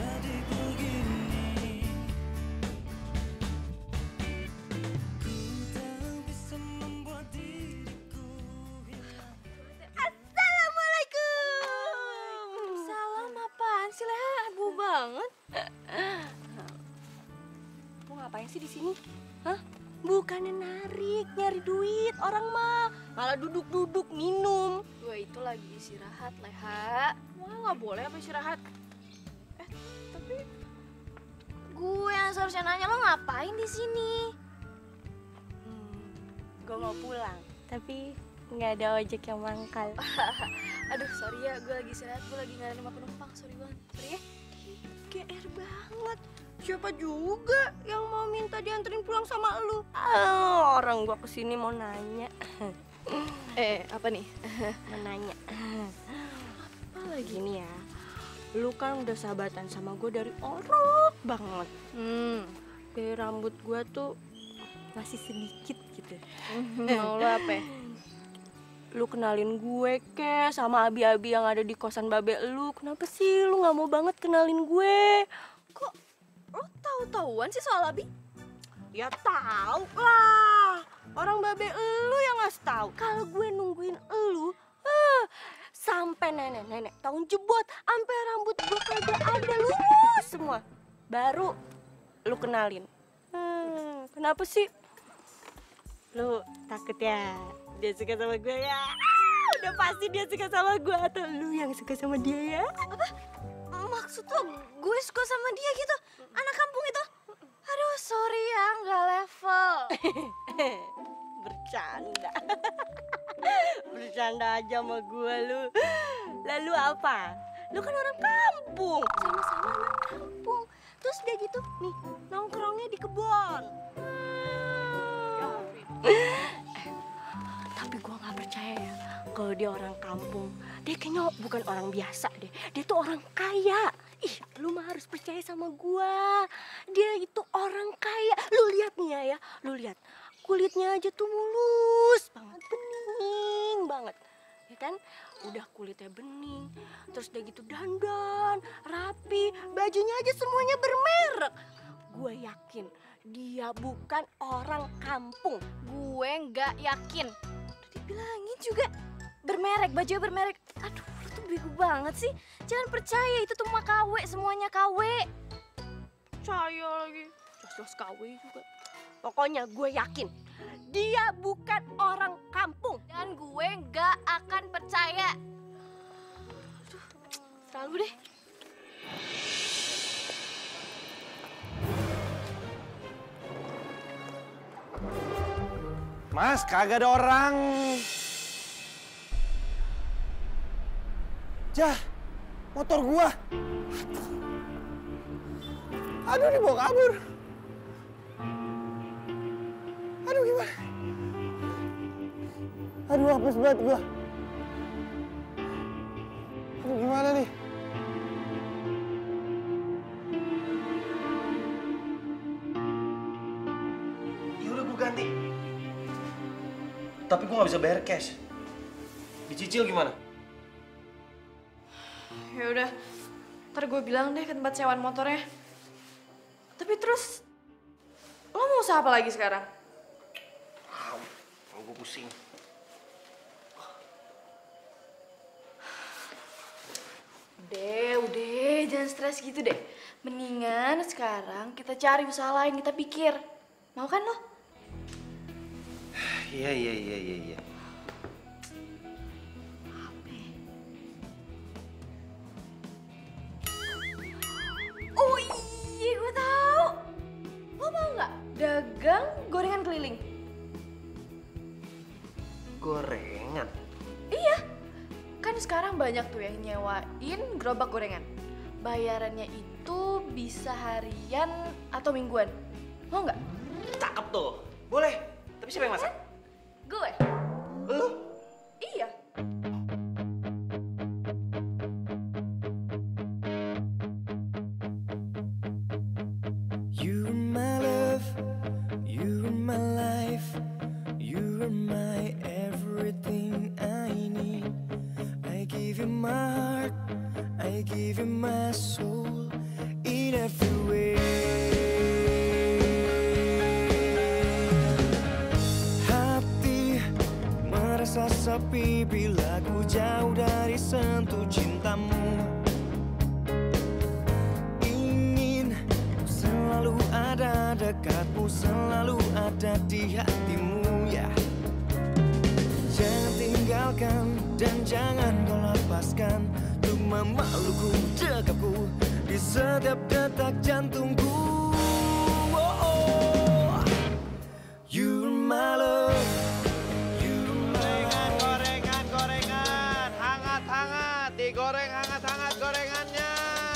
Assalamualaikum. Salam apaan sih, Leha? Heboh banget. Mau ngapain sih di sini? Hah? Bukannya narik, nyari duit orang mah. Malah duduk-duduk minum. Gue itu lagi istirahat, Leha. Wah, nggak boleh apa istirahat. Eh, tapi gue yang seharusnya nanya lo ngapain di sini? Hmm, gue mau pulang, tapi nggak ada ojek yang mangkal. Aduh, sorry ya, gue lagi istirahat, gue lagi nggak ada nama penumpang, sorry banget. Sorry ya. G R banget. Siapa juga yang mau minta dianterin pulang sama lu? Ah, orang gua kesini mau nanya. Eh, apa nih? Mau nanya. Apa lagi nih ya? Lu kan udah sahabatan sama gue dari orok banget. Hmm. Dari rambut gua tuh masih sedikit gitu. Mau lu apa ya? Lu kenalin gue ke sama abi-abi yang ada di kosan babe lu. Kenapa sih lu nggak mau banget kenalin gue? Kok lo tahu-tahuan sih soal Abi? Ya tahu lah. Orang babe lu yang ngasih tahu. Kalau gue nungguin elu, uh, sampai nenek-nenek tahun jebot, sampai rambut gue kagak ada lurus semua. Baru lu kenalin. Hmm, kenapa sih? Lu takut ya? Dia suka sama gue ya? Ah, udah pasti dia suka sama gue, atau lu yang suka sama dia ya? Apa? Maksud lo gue suka sama dia gitu? Anak kampung itu? Aduh, sorry ya, nggak level. Bercanda. Bercanda aja sama gue lu. Lalu apa? Lu kan orang kampung. Sama-sama anak kampung. Terus dia gitu, nih, nongkrongnya di kebun. Tapi gue gak percaya ya, kalau dia orang kampung. Dia kayaknya bukan orang biasa deh. Dia tuh orang kaya. Ih, lu mah harus percaya sama gue. Dia itu orang kaya. Lu lihat nih ya, ya. Lu lihat. Kulitnya aja tuh mulus banget. Bening banget. Ya kan? Udah kulitnya bening. Terus dia gitu dandan, rapi. Bajunya aja semuanya bermerek. Gue yakin dia bukan orang kampung. Gue nggak yakin. Udah dibilangin juga bermerek, baju bermerek. Aduh, lu tuh bego banget sih. Jangan percaya, itu tuh mah K W, semuanya K W. Percaya lagi. Jelas-jelas K W juga. Pokoknya gue yakin dia bukan orang kampung. Dan gue nggak akan percaya. Aduh, terlalu deh. Mas, kagak ada orang. Jah, motor gua. Aduh, dibawa kabur. Aduh, gimana? Aduh, hapus banget gua. Aduh, gimana nih? Ya udah gua ganti. Tapi gua nggak bisa bayar cash. Dicicil gimana? Ya udah, ntar gue bilang deh ke tempat sewaan motornya. Tapi terus, lo mau usaha apa lagi sekarang? Ah, gue pusing. Udah, udah, jangan stres gitu deh. Mendingan sekarang kita cari usaha lain, kita pikir. Mau kan lo? Iya, iya, iya, iya, iya. Oh iya, gue tahu. Lo mau nggak dagang gorengan keliling? Gorengan? Iya, kan sekarang banyak tuh yang nyewain gerobak gorengan. Bayarannya itu bisa harian atau mingguan. Mau nggak? Cakep tuh. Boleh. Tapi siapa yang masak? Gue. Lu? Iya. You are my love, you are my life, you are my everything I need. I give you my heart, I give you my soul in every way. Hati merasa sepi bila ku jauh dari sentuh cintamu. Selalu ada dekatmu, selalu ada di hatimu ya. Jangan tinggalkan dan jangan kau lepaskan untuk memelukku, dekapku di setiap detak jantungku. Oh, oh. You are my love. Gorengan, gorengan, gorengan, hangat-hangat, digoreng hangat-hangat gorengannya.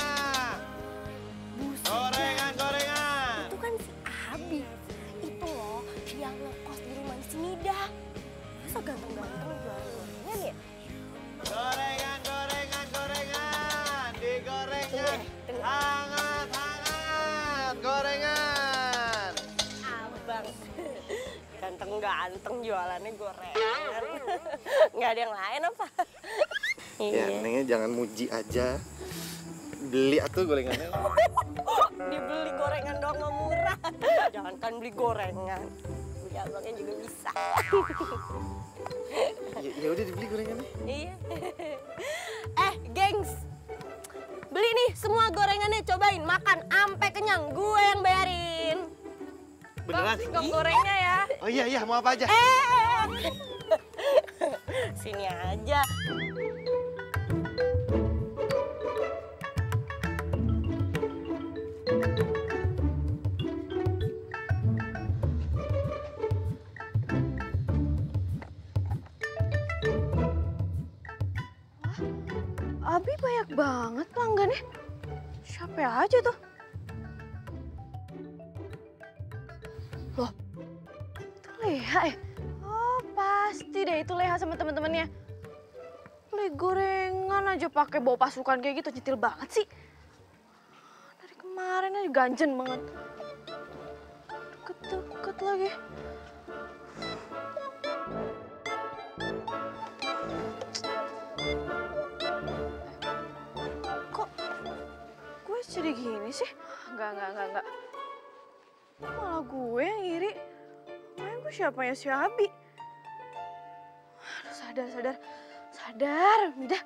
Gorengan, gorengan. Itu kan si Abi. Itu loh yang ngekos di rumah si Nida. Masa ganteng-ganteng jual gorengan ya? Gorengan, gorengan, gorengan. Digorengnya hangat-hangat gorengan. Abang. Ganteng-ganteng jualannya gorengan. Nggak ada yang lain apa? Ya, Nengnya jangan muji aja. Beli atuh gorengannya. Dibeli gorengan doang nggak murah. Jangan kan beli gorengan. Beli abangnya juga bisa. Ya, ya udah dibeli gorengannya. Iya. Eh, gengs. Beli nih semua gorengannya, cobain makan ampe kenyang. Gue yang bayarin. Beneran? Bang, gorengnya ya. Oh iya, iya, mau apa aja? Eh. Sini aja. Abi banyak banget pelanggannya. Siapa aja tuh? Loh, itu Leha ya? Oh, pasti deh itu Leha sama teman-temannya. Beli gorengan aja pakai bawa pasukan kayak gitu, nyetil banget sih. Dari kemarin aja ganjen banget. Deket-deket lagi. Jadi gini sih? Enggak, enggak, enggak, enggak. Malah gue yang iri. Main gue siapanya si Abi. Aduh, sadar, sadar. Sadar, udah.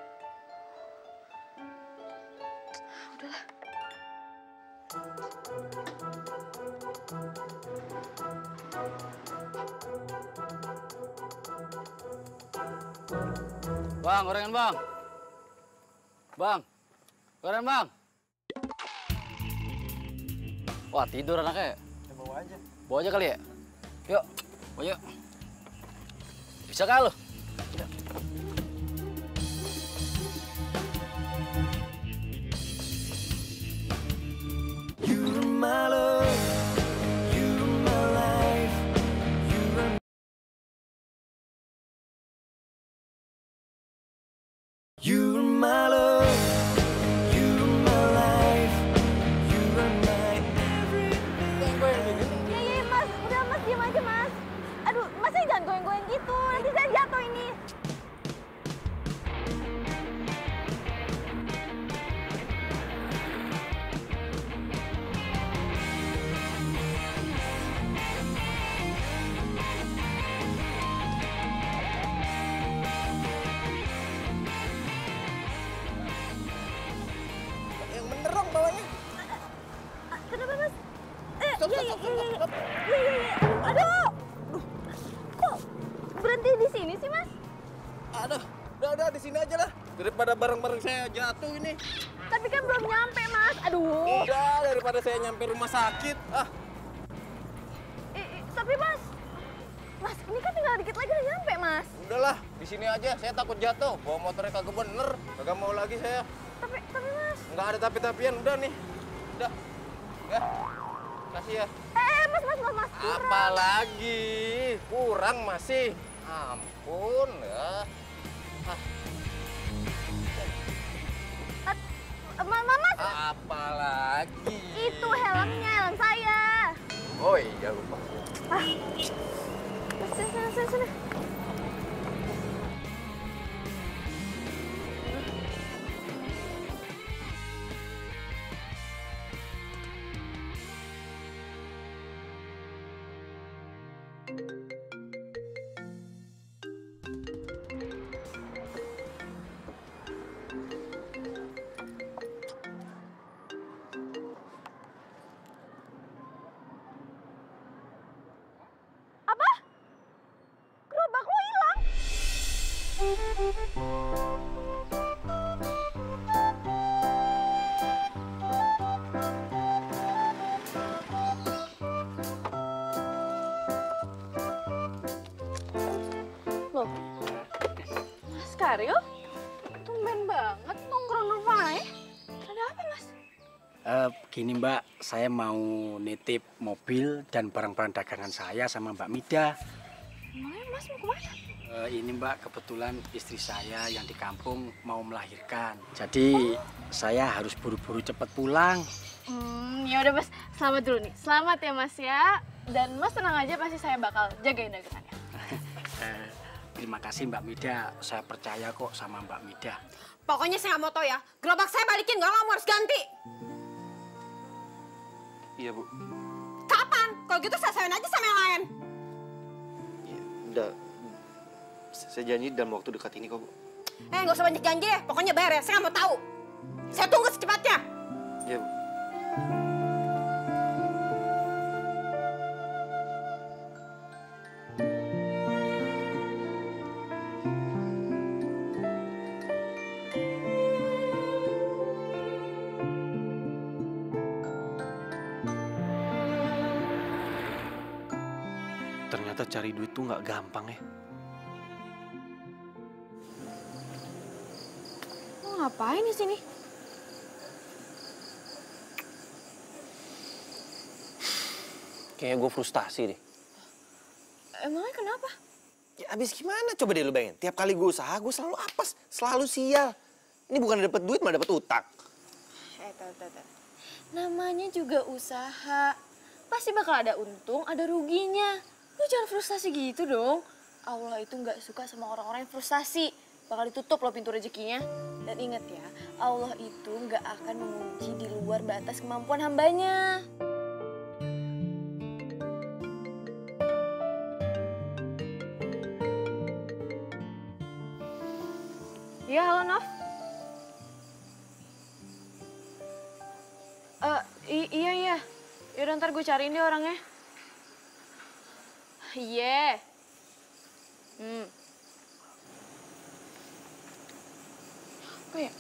Udahlah. Bang, gorengan bang. Bang, gorengan bang. Wah, tidur anaknya. Ya, bawa aja. Bawa aja kali ya? Yuk, bawa yuk. Bisa kah lu? Tidak. You are my love, you are my life, you are You are my love, you are my life, you are my everything. Iya, iya, Mas. Udah, Mas, diam aja, Mas. Aduh, Masnya jangan goyang-goyang gitu. Nanti saya jatuh ini. Yang bener dong bawanya. Kenapa, Mas? Eh, iya, iya, iya, iya, iya, iya, iya. Aduh, kok berhenti di sini sih, Mas? Aduh, udah udah di sini aja lah. Daripada bareng-bareng saya jatuh ini. Tapi kan belum nyampe, Mas. Aduh. Udah, daripada saya nyampe rumah sakit. Ah, Eh, eh, tapi, Mas, Mas, ini kan tinggal dikit lagi udah nyampe, Mas. di sini aja. Saya takut jatuh. Bawa motornya kagak bener. Kagak mau lagi saya. Tapi, tapi Mas. Nggak ada tapi-tapian. Udah nih. Udah. Ya. Kasih ya. Eh, Mas, Mas, Mas, Mas. Kurang. Apalagi? Kurang masih. Ampun ya. Ah. Mas, Mas. Apalagi? Itu helmnya, helm saya. Oh iya, lupa. Ah. Sini, sini, sini, sini. Apa? Gerobak lo hilang? Loh, Mas Karyo? Tumben banget nongkrong rumahnya. Ada apa, Mas? Eh, begini Mbak, saya mau nitip mobil dan barang-barang dagangan saya sama Mbak Mida. Emangnya Mas mau kemana? Eh, ini Mbak, kebetulan istri saya yang di kampung mau melahirkan. Jadi saya harus buru-buru cepat pulang. Hmm, ya udah Mas, selamat dulu nih. Selamat ya Mas ya. Dan Mas tenang aja, pasti saya bakal jagain dagangannya. Eh, terima kasih Mbak Mida, saya percaya kok sama Mbak Mida. Pokoknya saya nggak mau tahu ya. Gerobak saya balikin, nggak kamu harus ganti. Iya, Bu. Kapan? Kalau gitu selesaiin aja sama yang lain. Ya, udah. Saya janji dalam waktu dekat ini kok, Bu. Eh, nggak usah banyak janji deh. Pokoknya beres. Saya nggak mau tahu. Saya tunggu secepatnya. Iya, Bu. Ternyata cari duit tuh nggak gampang ya. Lo ngapain di sini? Kayaknya gue frustasi deh. Emangnya kenapa? Ya abis gimana? Coba deh lu bayangin. Tiap kali gue usaha, gue selalu apes. Selalu sial. Ini bukan dapet duit, malah dapet utang. Eh, tuh, tuh, tuh. Namanya juga usaha. Pasti bakal ada untung, ada ruginya. Lu jangan frustasi gitu dong. Allah itu nggak suka sama orang-orang yang frustasi. Bakal ditutup loh pintu rezekinya. Dan ingat ya, Allah itu nggak akan menguji di luar batas kemampuan hambanya. Ya, halo Nov. Eh, i- iya iya. Yaudah ntar gue cariin deh orangnya. Iya. Hmm. Apa ya?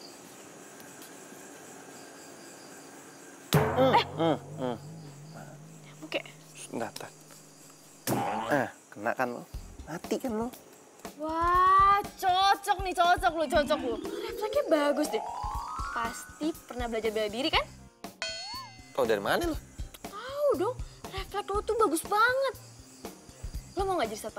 Hmm, eh. hmm, hmm. Oke. Enggak, tak. Ah, kena kan lo? Mati kan lo? Wah, cocok nih, cocok lu, cocok lu. Refleksnya bagus deh. Pasti pernah belajar bela diri kan? Tau dari mana lo? Tahu dong, refleks lu tuh bagus banget. Lo mau nggak jadi satpam?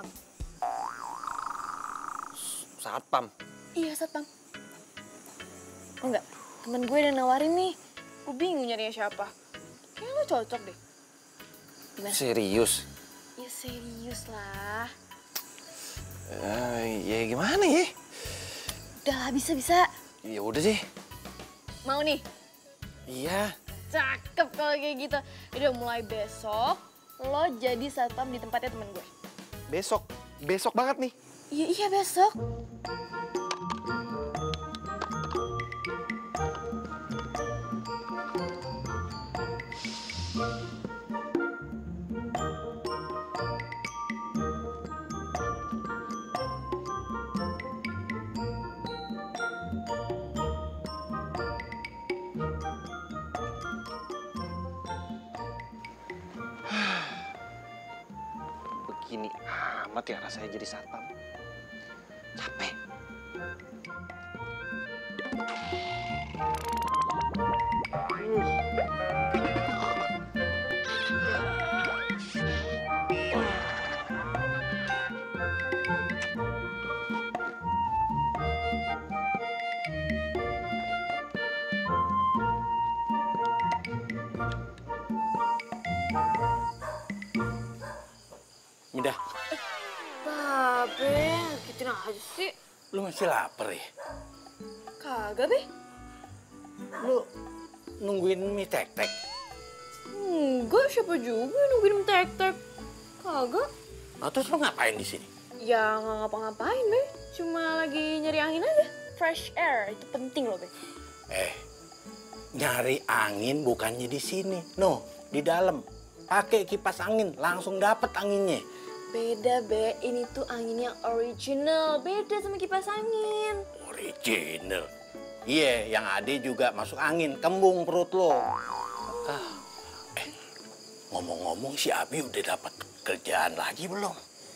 Satpam? Iya, satpam. Oh enggak, temen gue udah nawarin nih. Gue bingung nyarinya siapa. Kayaknya lo cocok deh. Gimana? Serius? Ya serius lah. Uh, ya gimana ya? Udah lah, bisa-bisa. Ya udah deh. Mau nih? Iya. Cakep kalau kayak gitu. Udah mulai besok, lo jadi satpam di tempatnya temen gue. Besok? Besok banget nih? Iya, iya besok. Begini amat ya rasanya jadi satpam. Capek. Udah. Babe, gituin aja sih. Lu masih lapar ya? Kagak, Be. Lu nungguin mie tek-tek? Enggak, siapa juga yang nungguin mie tek-tek. Kagak. Nah, terus lu ngapain di sini? Ya nggak ngapa-ngapain, Be. Cuma lagi nyari angin aja. Fresh air, itu penting loh, Be. Eh, nyari angin bukannya di sini. No, di dalam. Pakai kipas angin, langsung dapet anginnya. Beda, Be. Ini tuh angin yang original. Beda sama kipas angin. Original? Iya, yang ada juga masuk angin. Kembung perut lo. Ah. Eh, ngomong-ngomong si Abi udah dapat kerjaan lagi belum?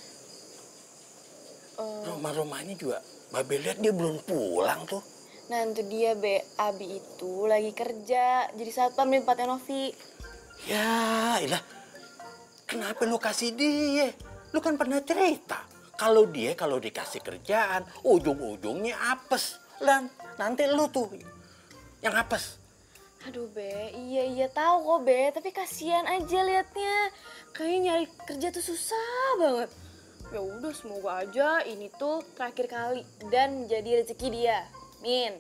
Uh, Rumah-rumahnya juga, Babe lihat dia belum pulang tuh. Nah, itu dia, Be. Abi itu lagi kerja. Jadi satpam di tempatnya Novi. Ya, ilah. Kenapa lu kasih dia? Lu kan pernah cerita. Kalau dia kalau dikasih kerjaan, ujung-ujungnya apes. Dan nanti lu tuh yang apes. Aduh, Be. Iya, iya tahu kok, Be. Tapi kasihan aja liatnya. Kayaknya nyari kerja tuh susah banget. Ya udah, semoga aja ini tuh terakhir kali dan menjadi rezeki dia. Min.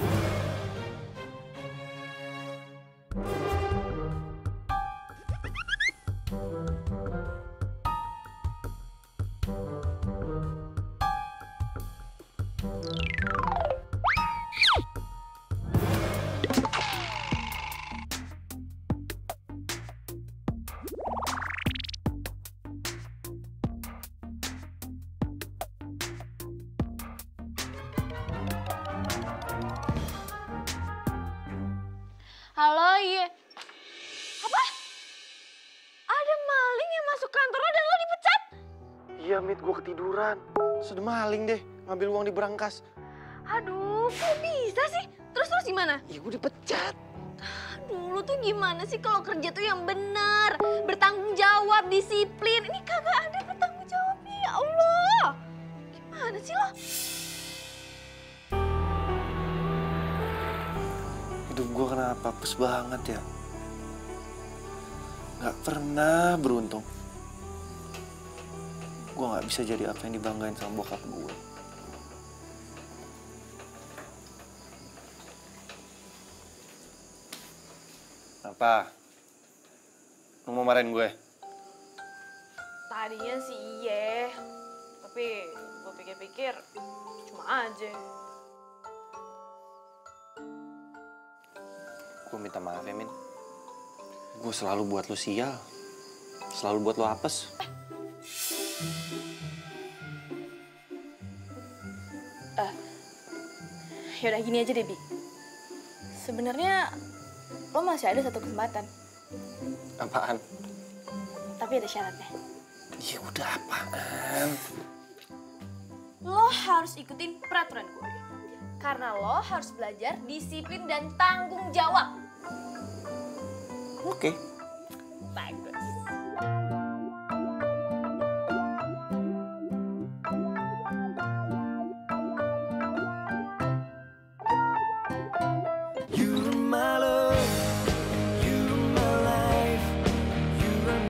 Halo, iya. Apa? Ada maling yang masuk kantor lo dan lo dipecat? Iya, Mit, gue ketiduran. Sudah maling deh, ngambil uang di berangkas. Aduh, kok bisa sih? Terus-terus gimana? Iya, gue dipecat. Aduh, lo tuh gimana sih kalau kerja tuh yang benar? Bertanggung jawab, disiplin. Ini kagak ada bertanggung jawabnya, ya Allah. Gimana sih lo? Hidup gue kenapa apes banget ya? Gak pernah beruntung. Gue gak bisa jadi apa yang dibanggain sama bokap gue. Apa? Lu mau marahin gue? Tadinya sih iya. Tapi gue pikir-pikir cuma aja. Gue minta maaf ya, Min. Gue selalu buat lo sial. Selalu buat lo apes. Eh, yaudah gini aja deh, Bi. Sebenarnya lo masih ada satu kesempatan. Apaan? Tapi ada syaratnya. Ya udah, apaan? Lo harus ikutin peraturan gue. Karena lo harus belajar disiplin dan tanggung jawab. Oke. Bagus. You're my love, you're my life, you're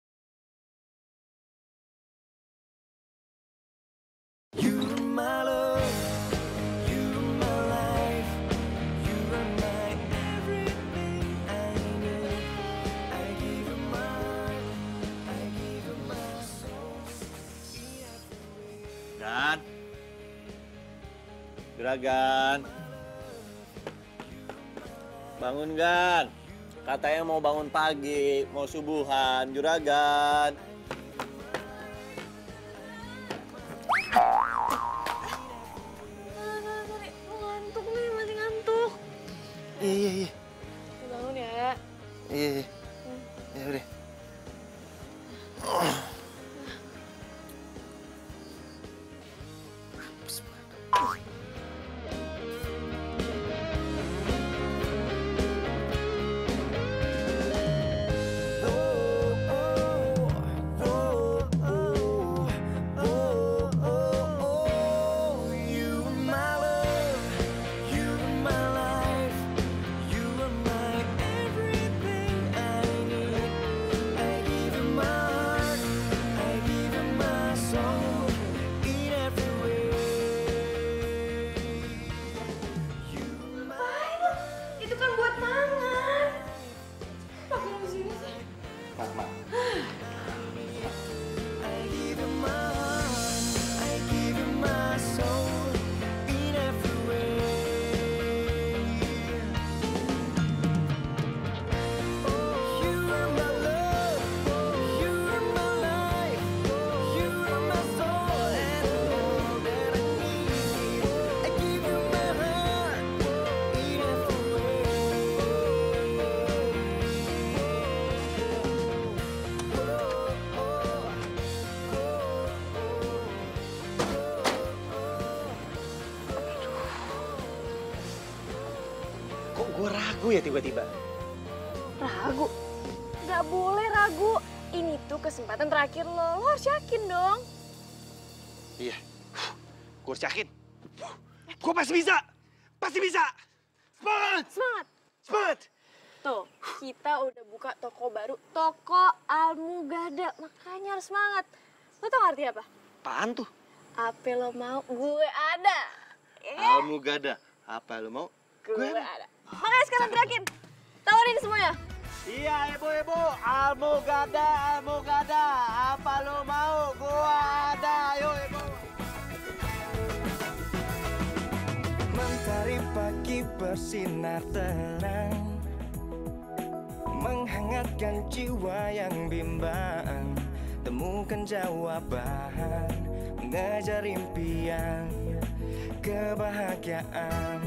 You're my love, you're my life, you're my everything I need. I give you my heart, I give you my soul. Gan. Juragan. Bangun, Gan. Katanya mau bangun pagi, mau subuhan. Juragan. Sorry, lo ngantuk nih, masih ngantuk. Iya, iya, iya. Bangun ya. Iya, iya. Ya udah. Apes banget. Itu kan buat tangan. Pakai di sini sih. Mak, mak. Kok gue ragu ya tiba-tiba? Ragu? Gak boleh ragu. Ini tuh kesempatan terakhir lo. Lo harus yakin dong. Iya, gue harus yakin. Gue pasti bisa, pasti bisa. Semangat! Semangat! Semangat! Tuh, kita udah buka toko baru. Toko Almugada. Makanya harus semangat. Lo tau arti apa? Apaan tuh? Apa lo mau, gue ada. Almugada. Apa lo mau? Gue ada. Makanya sekarang gerakin. Tawarin semuanya. Iya, ibu-ibu. Almugada, Almugada. Apa lo mau? Gua ada. Ayo, ibu. Mentari pagi bersinar terang, menghangatkan jiwa yang bimbang. Temukan jawaban, mengejar impian, kebahagiaan.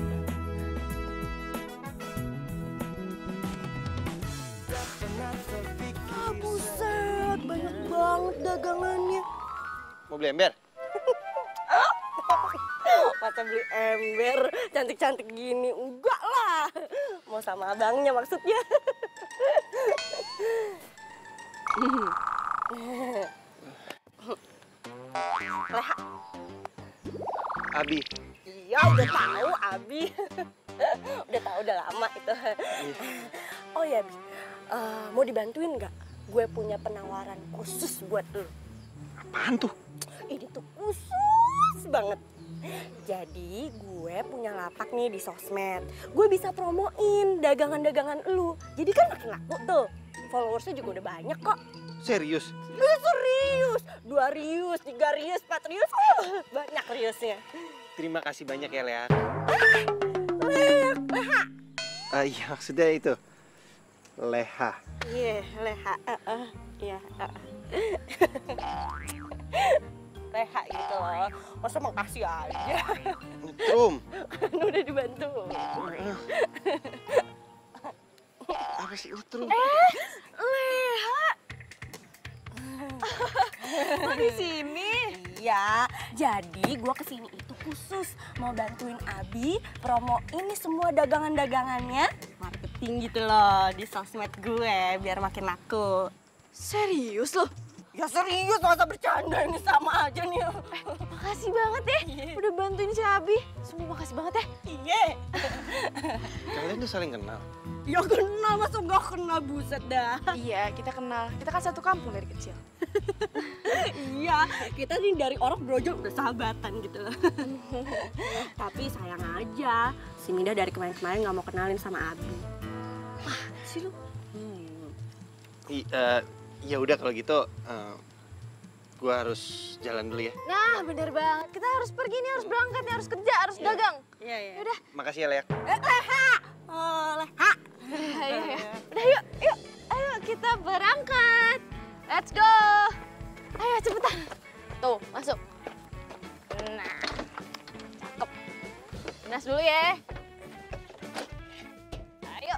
Ah, buset, banyak banget dagangannya. Mau beli ember? Masa beli ember cantik-cantik gini? Enggak lah. Mau sama abangnya maksudnya. Leha. Abi. Iya, udah tahu Abi. Udah tahu udah lama itu. Oh ya, Bi. Eh, mau dibantuin nggak? Gue punya penawaran khusus buat lu. Apaan tuh? Ini tuh khusus banget. Jadi gue punya lapak nih di sosmed. Gue bisa promoin dagangan-dagangan lu. Jadi kan makin laku tuh. Followersnya juga udah banyak kok. Serius? Gue serius. Dua rius, tiga rius, empat rius. Uh, banyak riusnya. Terima kasih banyak ya, Lea. Leha. Leha. Uh, iya, maksudnya itu. Leha. Iya, yeah, Leha. Iya, uh, uh. yeah, uh, uh. Leha gitu loh. Masa makasih aja. Trum. Kan udah dibantu. Apa sih Utrum? Eh, Leha. Lo di sini? Iya, jadi gue kesini itu khusus mau bantuin Abi promoin nih semua dagangan-dagangannya, marketing gitu loh di sosmed gue biar makin laku. Serius lo? Ya serius, masa bercanda ini sama aja nih. Eh, makasih banget ya udah bantuin si Abi. Semua makasih banget ya. Iya. Kalian tuh saling kenal? Ya kenal, masa nggak kenal, buset dah. Iya, kita kenal. Kita kan satu kampung dari kecil. Iya, kita nih dari orang brojol udah sahabatan gitu loh. Tapi sayang aja, si Mida dari kemarin-kemarin nggak mau kenalin sama Abi. Wah, sih lu. Hmm. I, uh, ya udah kalau gitu, uh, gue harus jalan dulu ya. Nah, bener banget. Kita harus pergi nih, harus berangkat nih, harus kerja, harus dagang. Iya, iya. Udah. Makasih ya, Lea. Eh, Leha! Oh, Leha! Iya, iya. Udah yuk, yuk. Ayo kita berangkat. Let's go. Ayo cepetan. Tuh, masuk. Nah, cakep. Nas dulu ya. Ayo.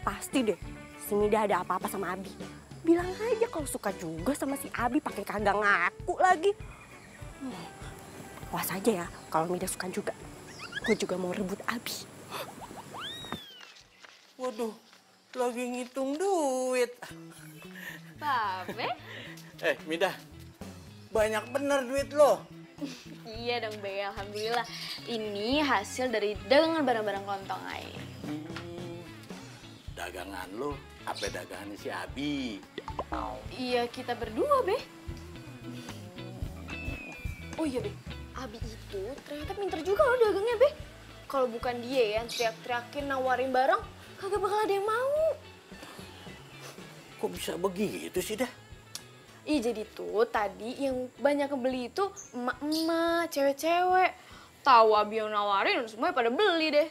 Pasti deh, si Mida ada apa-apa sama Abi. Bilang aja kalau suka juga sama si Abi, pakai kagak ngaku lagi. Hmm. Awas aja ya, kalau Mida suka juga. Gue juga mau rebut Abi. Waduh, lagi ngitung duit. Babe? Eh, Mida, banyak bener duit lo. Iya dong, Be. Alhamdulillah. Ini hasil dari dagangan barang-barang kelontong ay. Hmm, dagangan lo, apa dagangan si Abi? Iya, kita berdua, Be. Oh iya, Be. Abi itu ternyata pinter juga loh dagangnya, Be. Kalau bukan dia yang teriak-teriakin nawarin barang, kagak bakal ada yang mau. Kok bisa begitu sih dah? Ih, jadi tuh tadi yang banyak kebeli itu emak-emak, cewek-cewek. Tahu Abi yang nawarin, semuanya pada beli deh.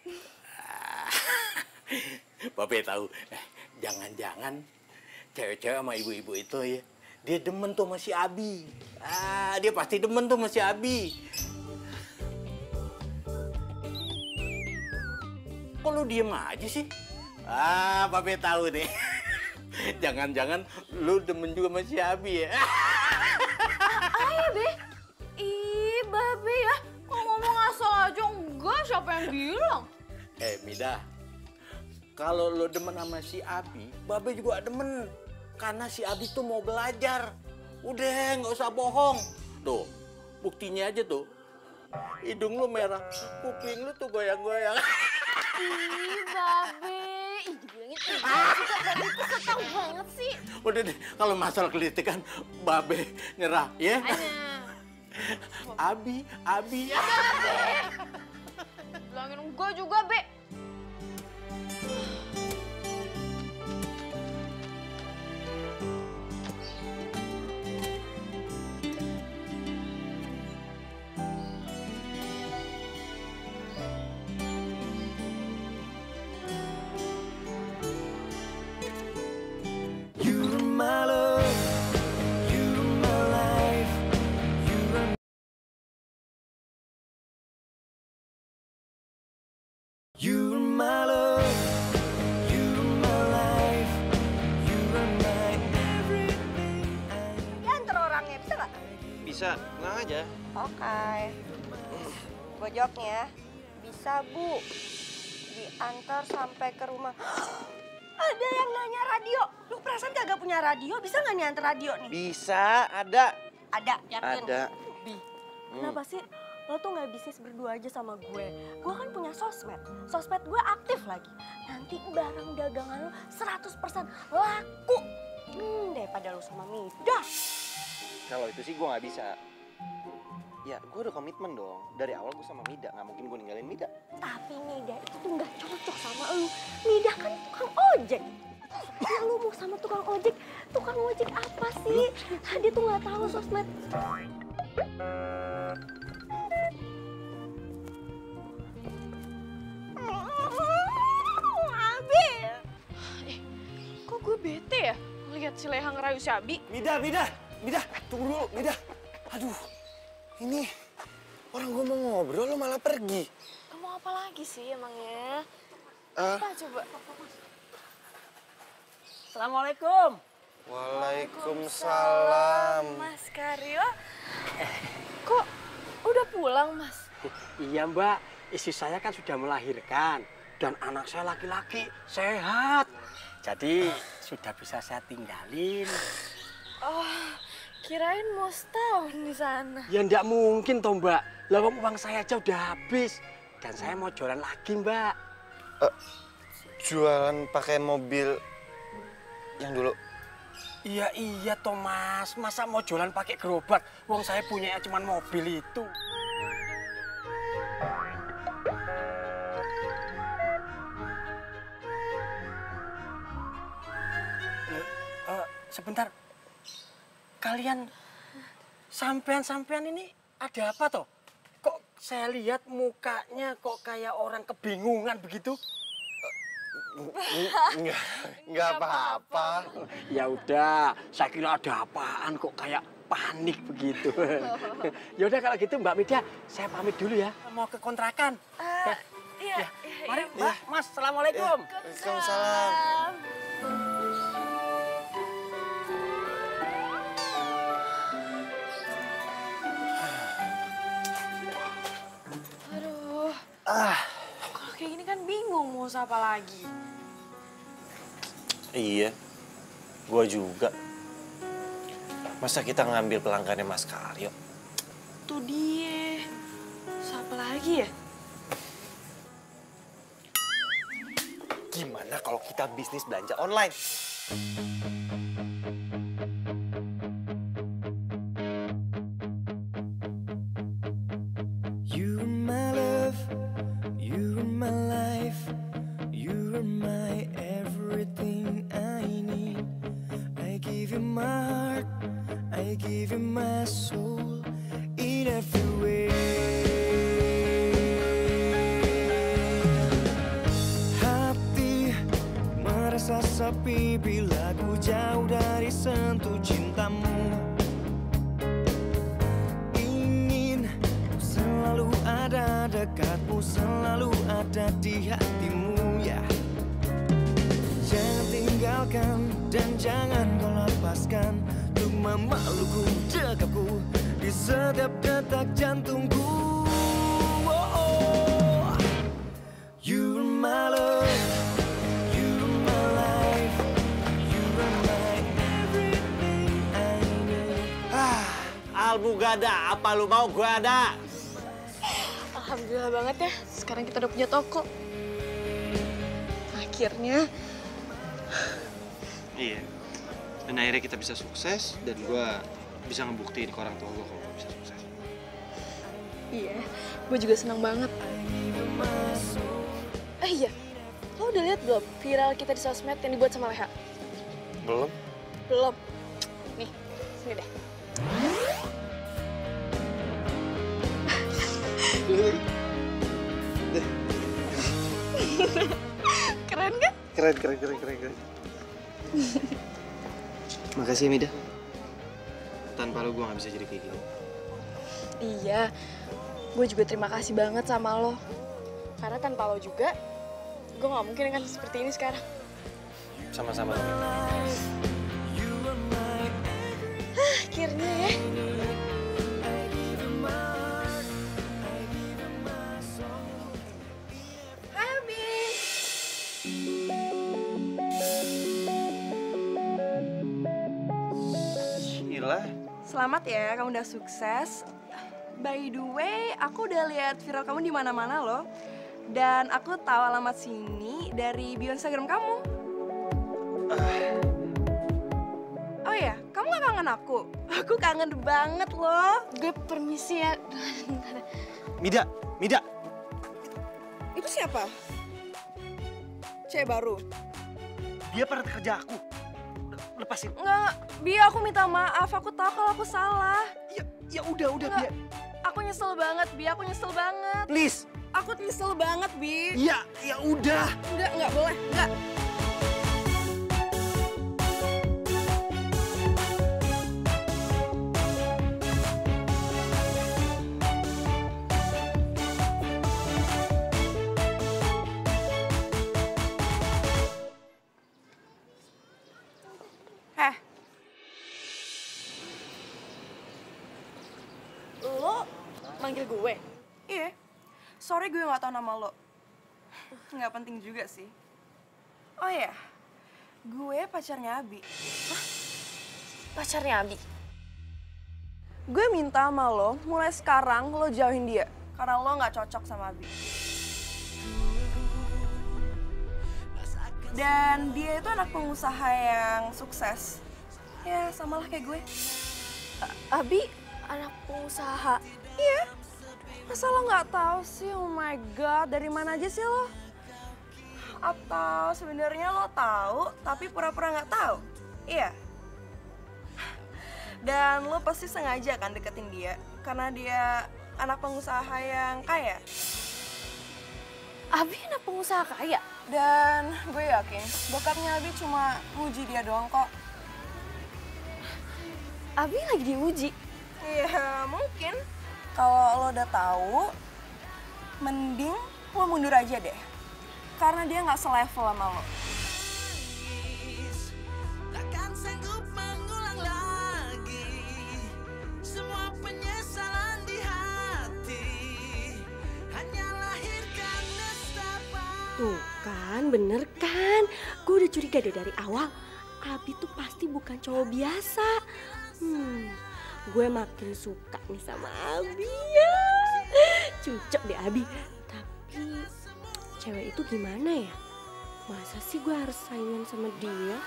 Babe tahu, eh, jangan-jangan cewek-cewek sama ibu-ibu itu ya, dia demen tuh sama si Abi. Ah, dia pasti demen tuh sama si Abi. Kok lu diem aja sih? Ah, Babe tahu deh. Jangan-jangan lu demen juga sama si Abi ya? Ayo, Be. Ih, Babe ya. Kalau ngomong asal aja enggak, siapa yang bilang? Eh, Mida. Kalau lu demen sama si Abi, Babe juga demen. Karena si Abi tuh mau belajar. Udah, nggak usah bohong. Tuh, buktinya aja tuh. Hidung lu merah, kuping lu tuh goyang-goyang. Ih, Babe. Ih, dibilangin ih, juga Babe tuh ketau banget sih. Udah deh, kalau masalah kelitikan, Babe nyerah, ya? Abi, Abi. Ya, Babe. Bilangin enggak juga, Be. You're my love, you're my life, you're You're my love, you're my life, you're my everything. Diantar orangnya, bisa nggak? Bisa, tenang aja. Oke. Gue jawabnya, bisa Bu. Diantar sampai ke rumah. Ada yang nanya radio. Lu perasaan kagak punya radio? Bisa nggak nih antar radio nih? Bisa, ada. Ada, yakin? Ada. Bi, kenapa sih lo tuh nggak bisnis berdua aja sama gue? Gue kan punya sosmed. Sosmed gue aktif lagi. Nanti barang dagangan lo seratus persen laku. Hmm, daripada lo sama Mida. Kalau itu sih gue nggak bisa. Ya, gue udah komitmen dong. Dari awal gue sama Mida, nggak mungkin gue ninggalin Mida. Tapi Mida itu tuh nggak cocok sama lu. Mida kan tukang ojek. Ya lu mau sama tukang ojek, tukang ojek apa sih? Dia tuh nggak tahu sosmed. Abi. Eh, kok gue bete ya ngeliat si Leha ngerayu si Abi? Mida, Mida, Mida, tunggu dulu, Mida. Aduh, ini orang gue mau ngobrol lo malah pergi. Kamu apa lagi sih emangnya? Uh, Apa coba? Assalamualaikum. Waalaikumsalam. Mas Karyo. Kok udah pulang, Mas? Iya, Mbak. Istri saya kan sudah melahirkan. Dan anak saya laki-laki sehat. Jadi sudah bisa saya tinggalin. Oh, kirain mau setahun di sana. Ya enggak mungkin toh, Mbak. Lah uang saya aja udah habis. Dan saya mau jualan lagi, Mbak. Uh, jualan pakai mobil yang dulu. Iya, iya, Thomas. Masa mau jualan pakai gerobak? Wong saya punya cuma mobil itu. Uh, sebentar. Kalian sampean-sampean ini ada apa toh? Kok saya lihat mukanya kok kayak orang kebingungan begitu? Enggak, enggak apa-apa. Ya udah, saya kira ada apaan kok kayak panik begitu. Ya udah kalau gitu Mbak Mida, saya pamit dulu ya. Mau ke kontrakan. Uh, ya. iya, ya. iya, Mari, iya, Mbak, Mas, Assalamualaikum. Waalaikumsalam. Aduh. Ah. Kalau kayak gini kan bingung mau usaha apa lagi. Iya, gua juga. Masa kita ngambil pelanggannya Mas Karyo? Tuh dia. Usaha apa lagi ya? Gimana kalau kita bisnis belanja online? You are my love, you are my life, you are my everything I need. I give you my heart, I give you my soul in every way. Hati merasa sepi bila ku jauh dari sentuh cintamu. Ingin ku selalu ada dekatmu, selalu ada di hatimu ya. Jangan tinggalkan dan jangan kau lepaskan untuk memelukku, dekapku di setiap detak jantungku. Oh, oh. You are my love, you are my life, you are my everything I need. Ah, Almugada, apa lu mau gua ada? Alhamdulillah banget ya, sekarang kita udah punya toko. Akhirnya. Iya. Dan akhirnya kita bisa sukses dan gue bisa ngebuktiin ke orang tua gue kalau gue bisa sukses. Iya, gue juga senang banget. Eh iya, lo udah lihat belum viral kita di sosmed yang dibuat sama Leha? Belum. Belum. Nih, sini deh. Keren kan? Keren, keren, keren, keren, keren. Makasih ya, Mida. Tanpa lo gue gak bisa jadi kayak gini. Iya, gue juga terima kasih banget sama lo. Karena tanpa lo juga, gue gak mungkin kan seperti ini sekarang. Sama-sama. Akhirnya ya. Hai, Abi. Sheila. Selamat ya, kamu udah sukses. By the way, aku udah lihat viral kamu di mana-mana loh. Dan aku tahu alamat sini dari bio Instagram kamu. Oh iya, kamu gak kangen aku? Aku kangen banget loh. Gue permisi ya. Mida, Mida. Itu siapa? Cewek baru? Dia pernah kerja aku. Lepasin. Enggak, Bi, aku minta maaf. Aku tahu kalau aku salah. Ya, ya udah, udah, Bi. Aku nyesel banget, Bi. Aku nyesel banget. Please. Aku nyesel banget, Bi. Ya, ya udah. Enggak, enggak boleh. Enggak. Heh. Lo manggil gue? Iya. Sorry gue gak tau nama lo. Gak penting juga sih. Oh iya, gue pacarnya Abi. Hah? Pacarnya Abi? Gue minta sama lo, mulai sekarang lo jauhin dia. Karena lo gak cocok sama Abi. Dan dia itu anak pengusaha yang sukses. Ya, samalah kayak gue. Abi anak pengusaha? Iya. Masa lo nggak tahu sih? Oh my god, dari mana aja sih lo? Atau sebenarnya lo tahu tapi pura-pura nggak tahu? Iya. Dan lo pasti sengaja kan deketin dia karena dia anak pengusaha yang kaya. Abi anak pengusaha kaya? Dan gue yakin bokapnya Abi cuma nguji dia doang kok. Abi lagi diuji? Iya, mungkin. Kalau lo udah tahu, mending lo mundur aja deh. Karena dia nggak selevel sama lo. Takkan sanggup mengulang lagi semua penyesalan di hati. Hanya lahirkan nestapa. Tuh kan, bener kan? Gue udah curiga deh dari awal. Abi tuh pasti bukan cowok biasa. Hmm, gue makin suka nih sama Abi ya. Cocok deh Abi. Tapi cewek itu gimana ya? Masa sih gue harus saingan sama dia?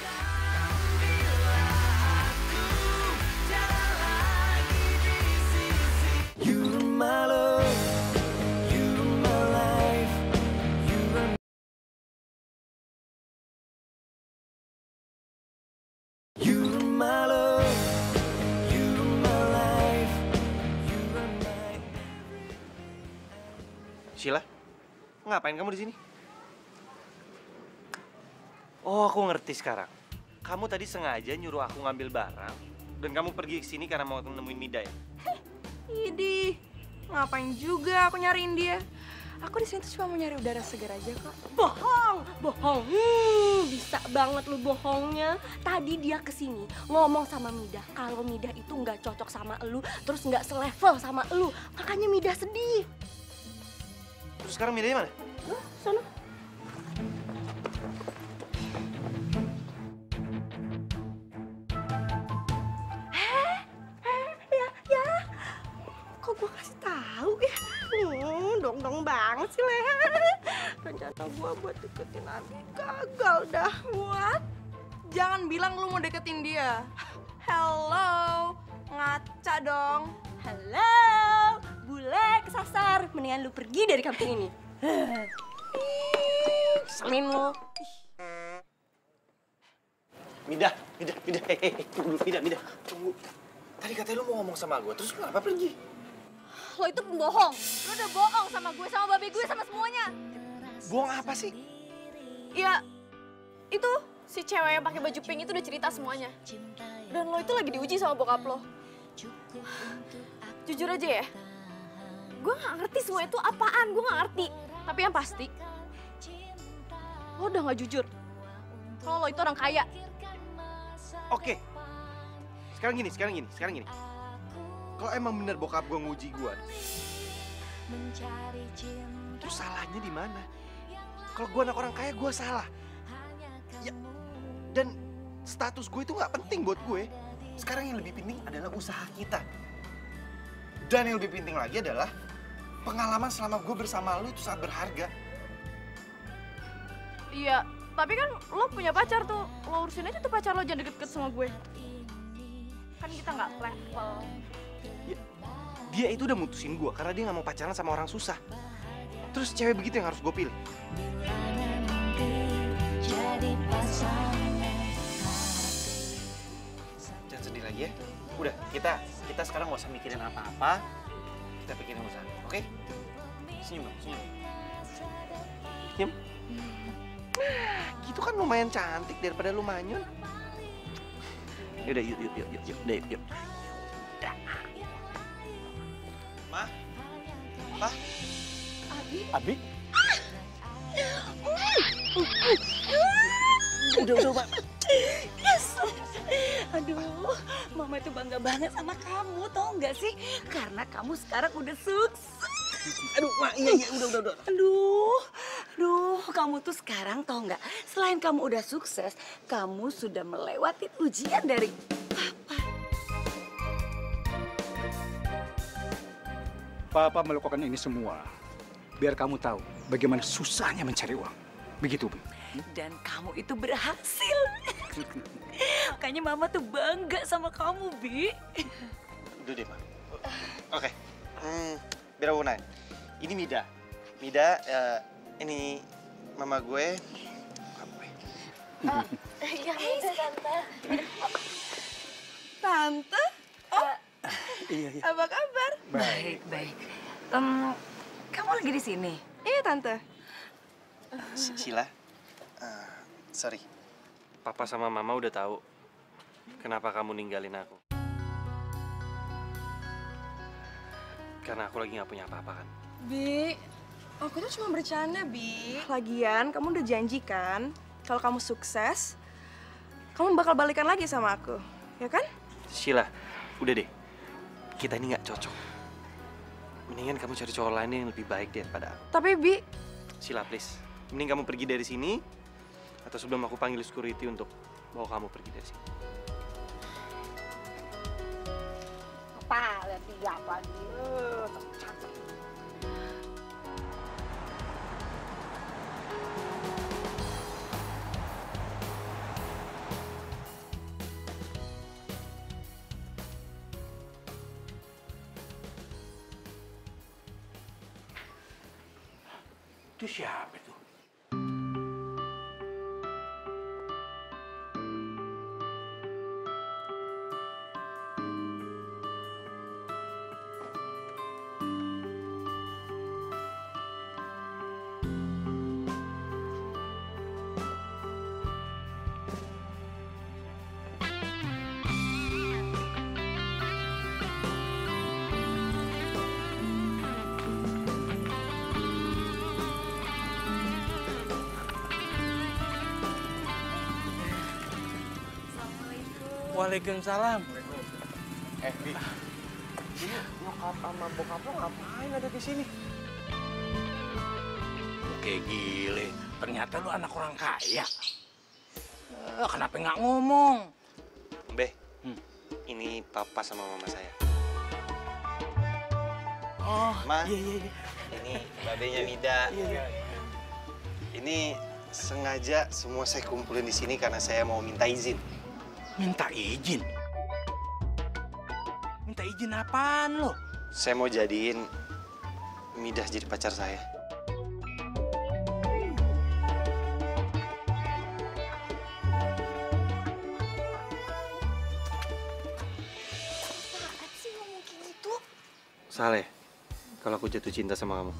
You're my love, you're my life, you're You're my love, you're my life, you're my Sheila, ngapain kamu di sini? Oh, aku ngerti sekarang. Kamu tadi sengaja nyuruh aku ngambil barang dan kamu pergi ke sini karena mau nemuin Mida ya? Idih, ngapain juga aku nyariin dia? Aku di sini tuh cuma mau nyari udara segar aja kok. Bohong, bohong. Hmm, bisa banget lu bohongnya. Tadi dia kesini ngomong sama Mida kalau Mida itu nggak cocok sama elu, terus nggak selevel sama elu. Makanya Mida sedih. Terus sekarang Midanya mana? Huh, sana. Heh, heh, ya, ya. Kok gua kasih tahu ya? Hmm, dong-dong banget sih Leha. Rencana gua buat deketin Abi gagal dah. What? Jangan bilang lu mau deketin dia. Hello, ngaca dong. Halo, bule kesasar. Mendingan lu pergi dari kampung ini. Selin lu. Mida, Mida, Mida, hehehe, tunggu dulu, Mida, Mida, tunggu. Tadi katanya lu mau ngomong sama gue, terus kenapa pergi? Lo itu pembohong. Lo udah bohong sama gue, sama babe gue, sama semuanya. Bohong apa sih? Ya, itu si cewek yang pakai baju pink itu udah cerita semuanya. Dan lo itu lagi diuji sama bokap lo. Jujur aja ya, gue gak ngerti semua itu apaan, gue gak ngerti. Tapi yang pasti, lo udah gak jujur. Kalau lo itu orang kaya. Oke. Sekarang gini, sekarang gini, sekarang gini. Kalau emang bener bokap gue nguji gue, terus salahnya di mana? Kalau gue anak orang kaya, gue salah. Ya, dan status gue itu nggak penting buat gue. Sekarang yang lebih penting adalah usaha kita. Dan yang lebih penting lagi adalah pengalaman selama gue bersama lu itu sangat berharga. Iya, tapi kan lo punya pacar tuh. Lo urusin aja tuh pacar lo, jangan deket-deket sama gue. Kan kita nggak level. Ya, dia itu udah mutusin gue karena dia nggak mau pacaran sama orang susah. Terus cewek begitu yang harus gue pilih. Jangan sedih lagi ya. Udah, kita kita sekarang nggak usah mikirin apa-apa. Kita pikirin usaha, oke? Senyum dong, senyum. Senyum. Gitu kan lumayan cantik daripada lu manyun. Yaudah, yuk, yuk, yuk, yuk, yuk, udah, yuk, yuk. Ma? Pa? Abi? Abi? Udah, udah, Pak. Yes. Aduh, Mama itu bangga banget sama kamu, tau nggak sih? Karena kamu sekarang udah sukses. Aduh, Mak, iya, iya, udah, udah, udah. Aduh, aduh, kamu tuh sekarang tau nggak? Selain kamu udah sukses, kamu sudah melewati ujian dari Papa. Papa melakukan ini semua biar kamu tahu bagaimana susahnya mencari uang. Begitu, Bu. Dan kamu itu berhasil. Makanya Mama tuh bangga sama kamu, Bi. Udah deh, Ma. Oke. Hmm, biar aku nanya. Ini Mida. Mida, uh, ini mama gue. Bokap gue. Uh, iya, Tante. Tante? Oh, iya, iya. Apa kabar? Baik, baik. Um, kamu lagi di sini? Iya, Tante. Sheila, uh, sorry. Papa sama Mama udah tahu kenapa kamu ninggalin aku. Karena aku lagi nggak punya apa-apa kan. Bi, Aku tuh cuma bercanda, Bi. Lagian, kamu udah janji kan, kalau kamu sukses, kamu bakal balikan lagi sama aku, ya kan? Sheila, udah deh. Kita ini nggak cocok. Mendingan kamu cari cowok lain yang lebih baik daripada aku. Tapi, Bi... Sheila, please. Mending kamu pergi dari sini, atau sebelum aku panggil security untuk bawa kamu pergi dari sini. Apa? Lihat dia apa lagi? Eh, cakep. Itu siapa itu? Waalaikumsalam. Eh, Bi. Ini nyokap sama bokap lo ngapain ada di sini? Oke, gile. Ternyata lu anak orang kaya. Eh, kenapa nggak ngomong? Be, hmm. ini papa sama mama saya. Oh, Ma, iya, iya, iya. Ini babenya Mida. Iya, iya. Ini sengaja semua saya kumpulin di sini karena saya mau minta izin. Minta izin? Minta izin apaan lo? Saya mau jadiin Midah jadi pacar saya. Apaan sih ngomong kayak gitu? Saleh, kalau aku jatuh cinta sama kamu.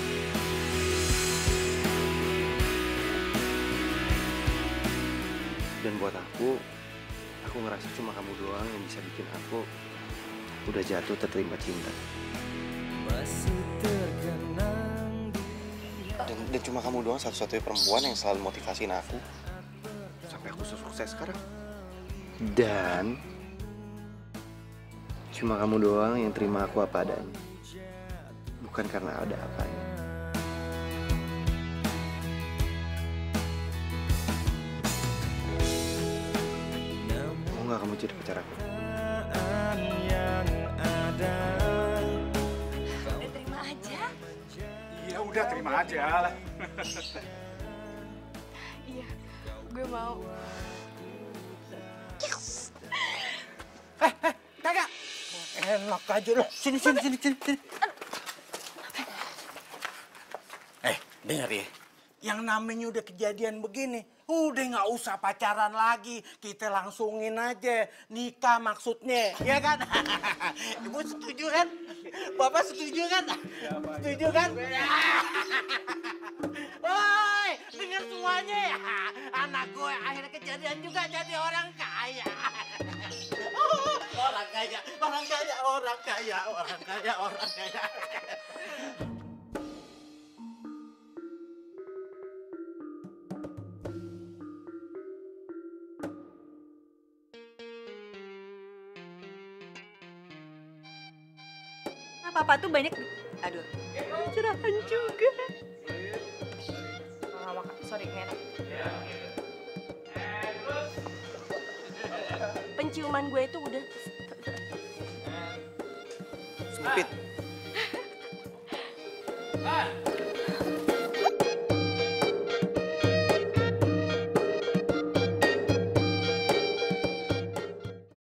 Dan buat aku, aku ngerasa cuma kamu doang yang bisa bikin aku udah jatuh terterima cinta. Dan, dan cuma kamu doang satu-satunya perempuan yang selalu motivasiin aku sampai aku sukses sekarang. Dan cuma kamu doang yang terima aku apa adanya, bukan karena ada apanya. Mau nggak kamu jadi pacar aku? Udah terima aja. Ya udah terima aja lah. Iya, gue mau. Eh, eh, kagak. Enak aja lo. Sini, sini, sini, sini, sini. Eh, dengar ya. Yang namanya udah kejadian begini, udah nggak usah pacaran lagi. Kita langsungin aja nikah maksudnya, ya kan? Ibu setuju kan? Bapak setuju kan? Setuju kan? Woi, dengar semuanya ya. Anak gue akhirnya kejadian juga jadi orang kaya. Orang kaya, orang kaya, orang kaya, orang kaya, orang kaya. Nah, papa tuh banyak, aduh, curahan juga. Oh, sorry, nggak enak. Penciuman gue itu udah... Sempit. Ah.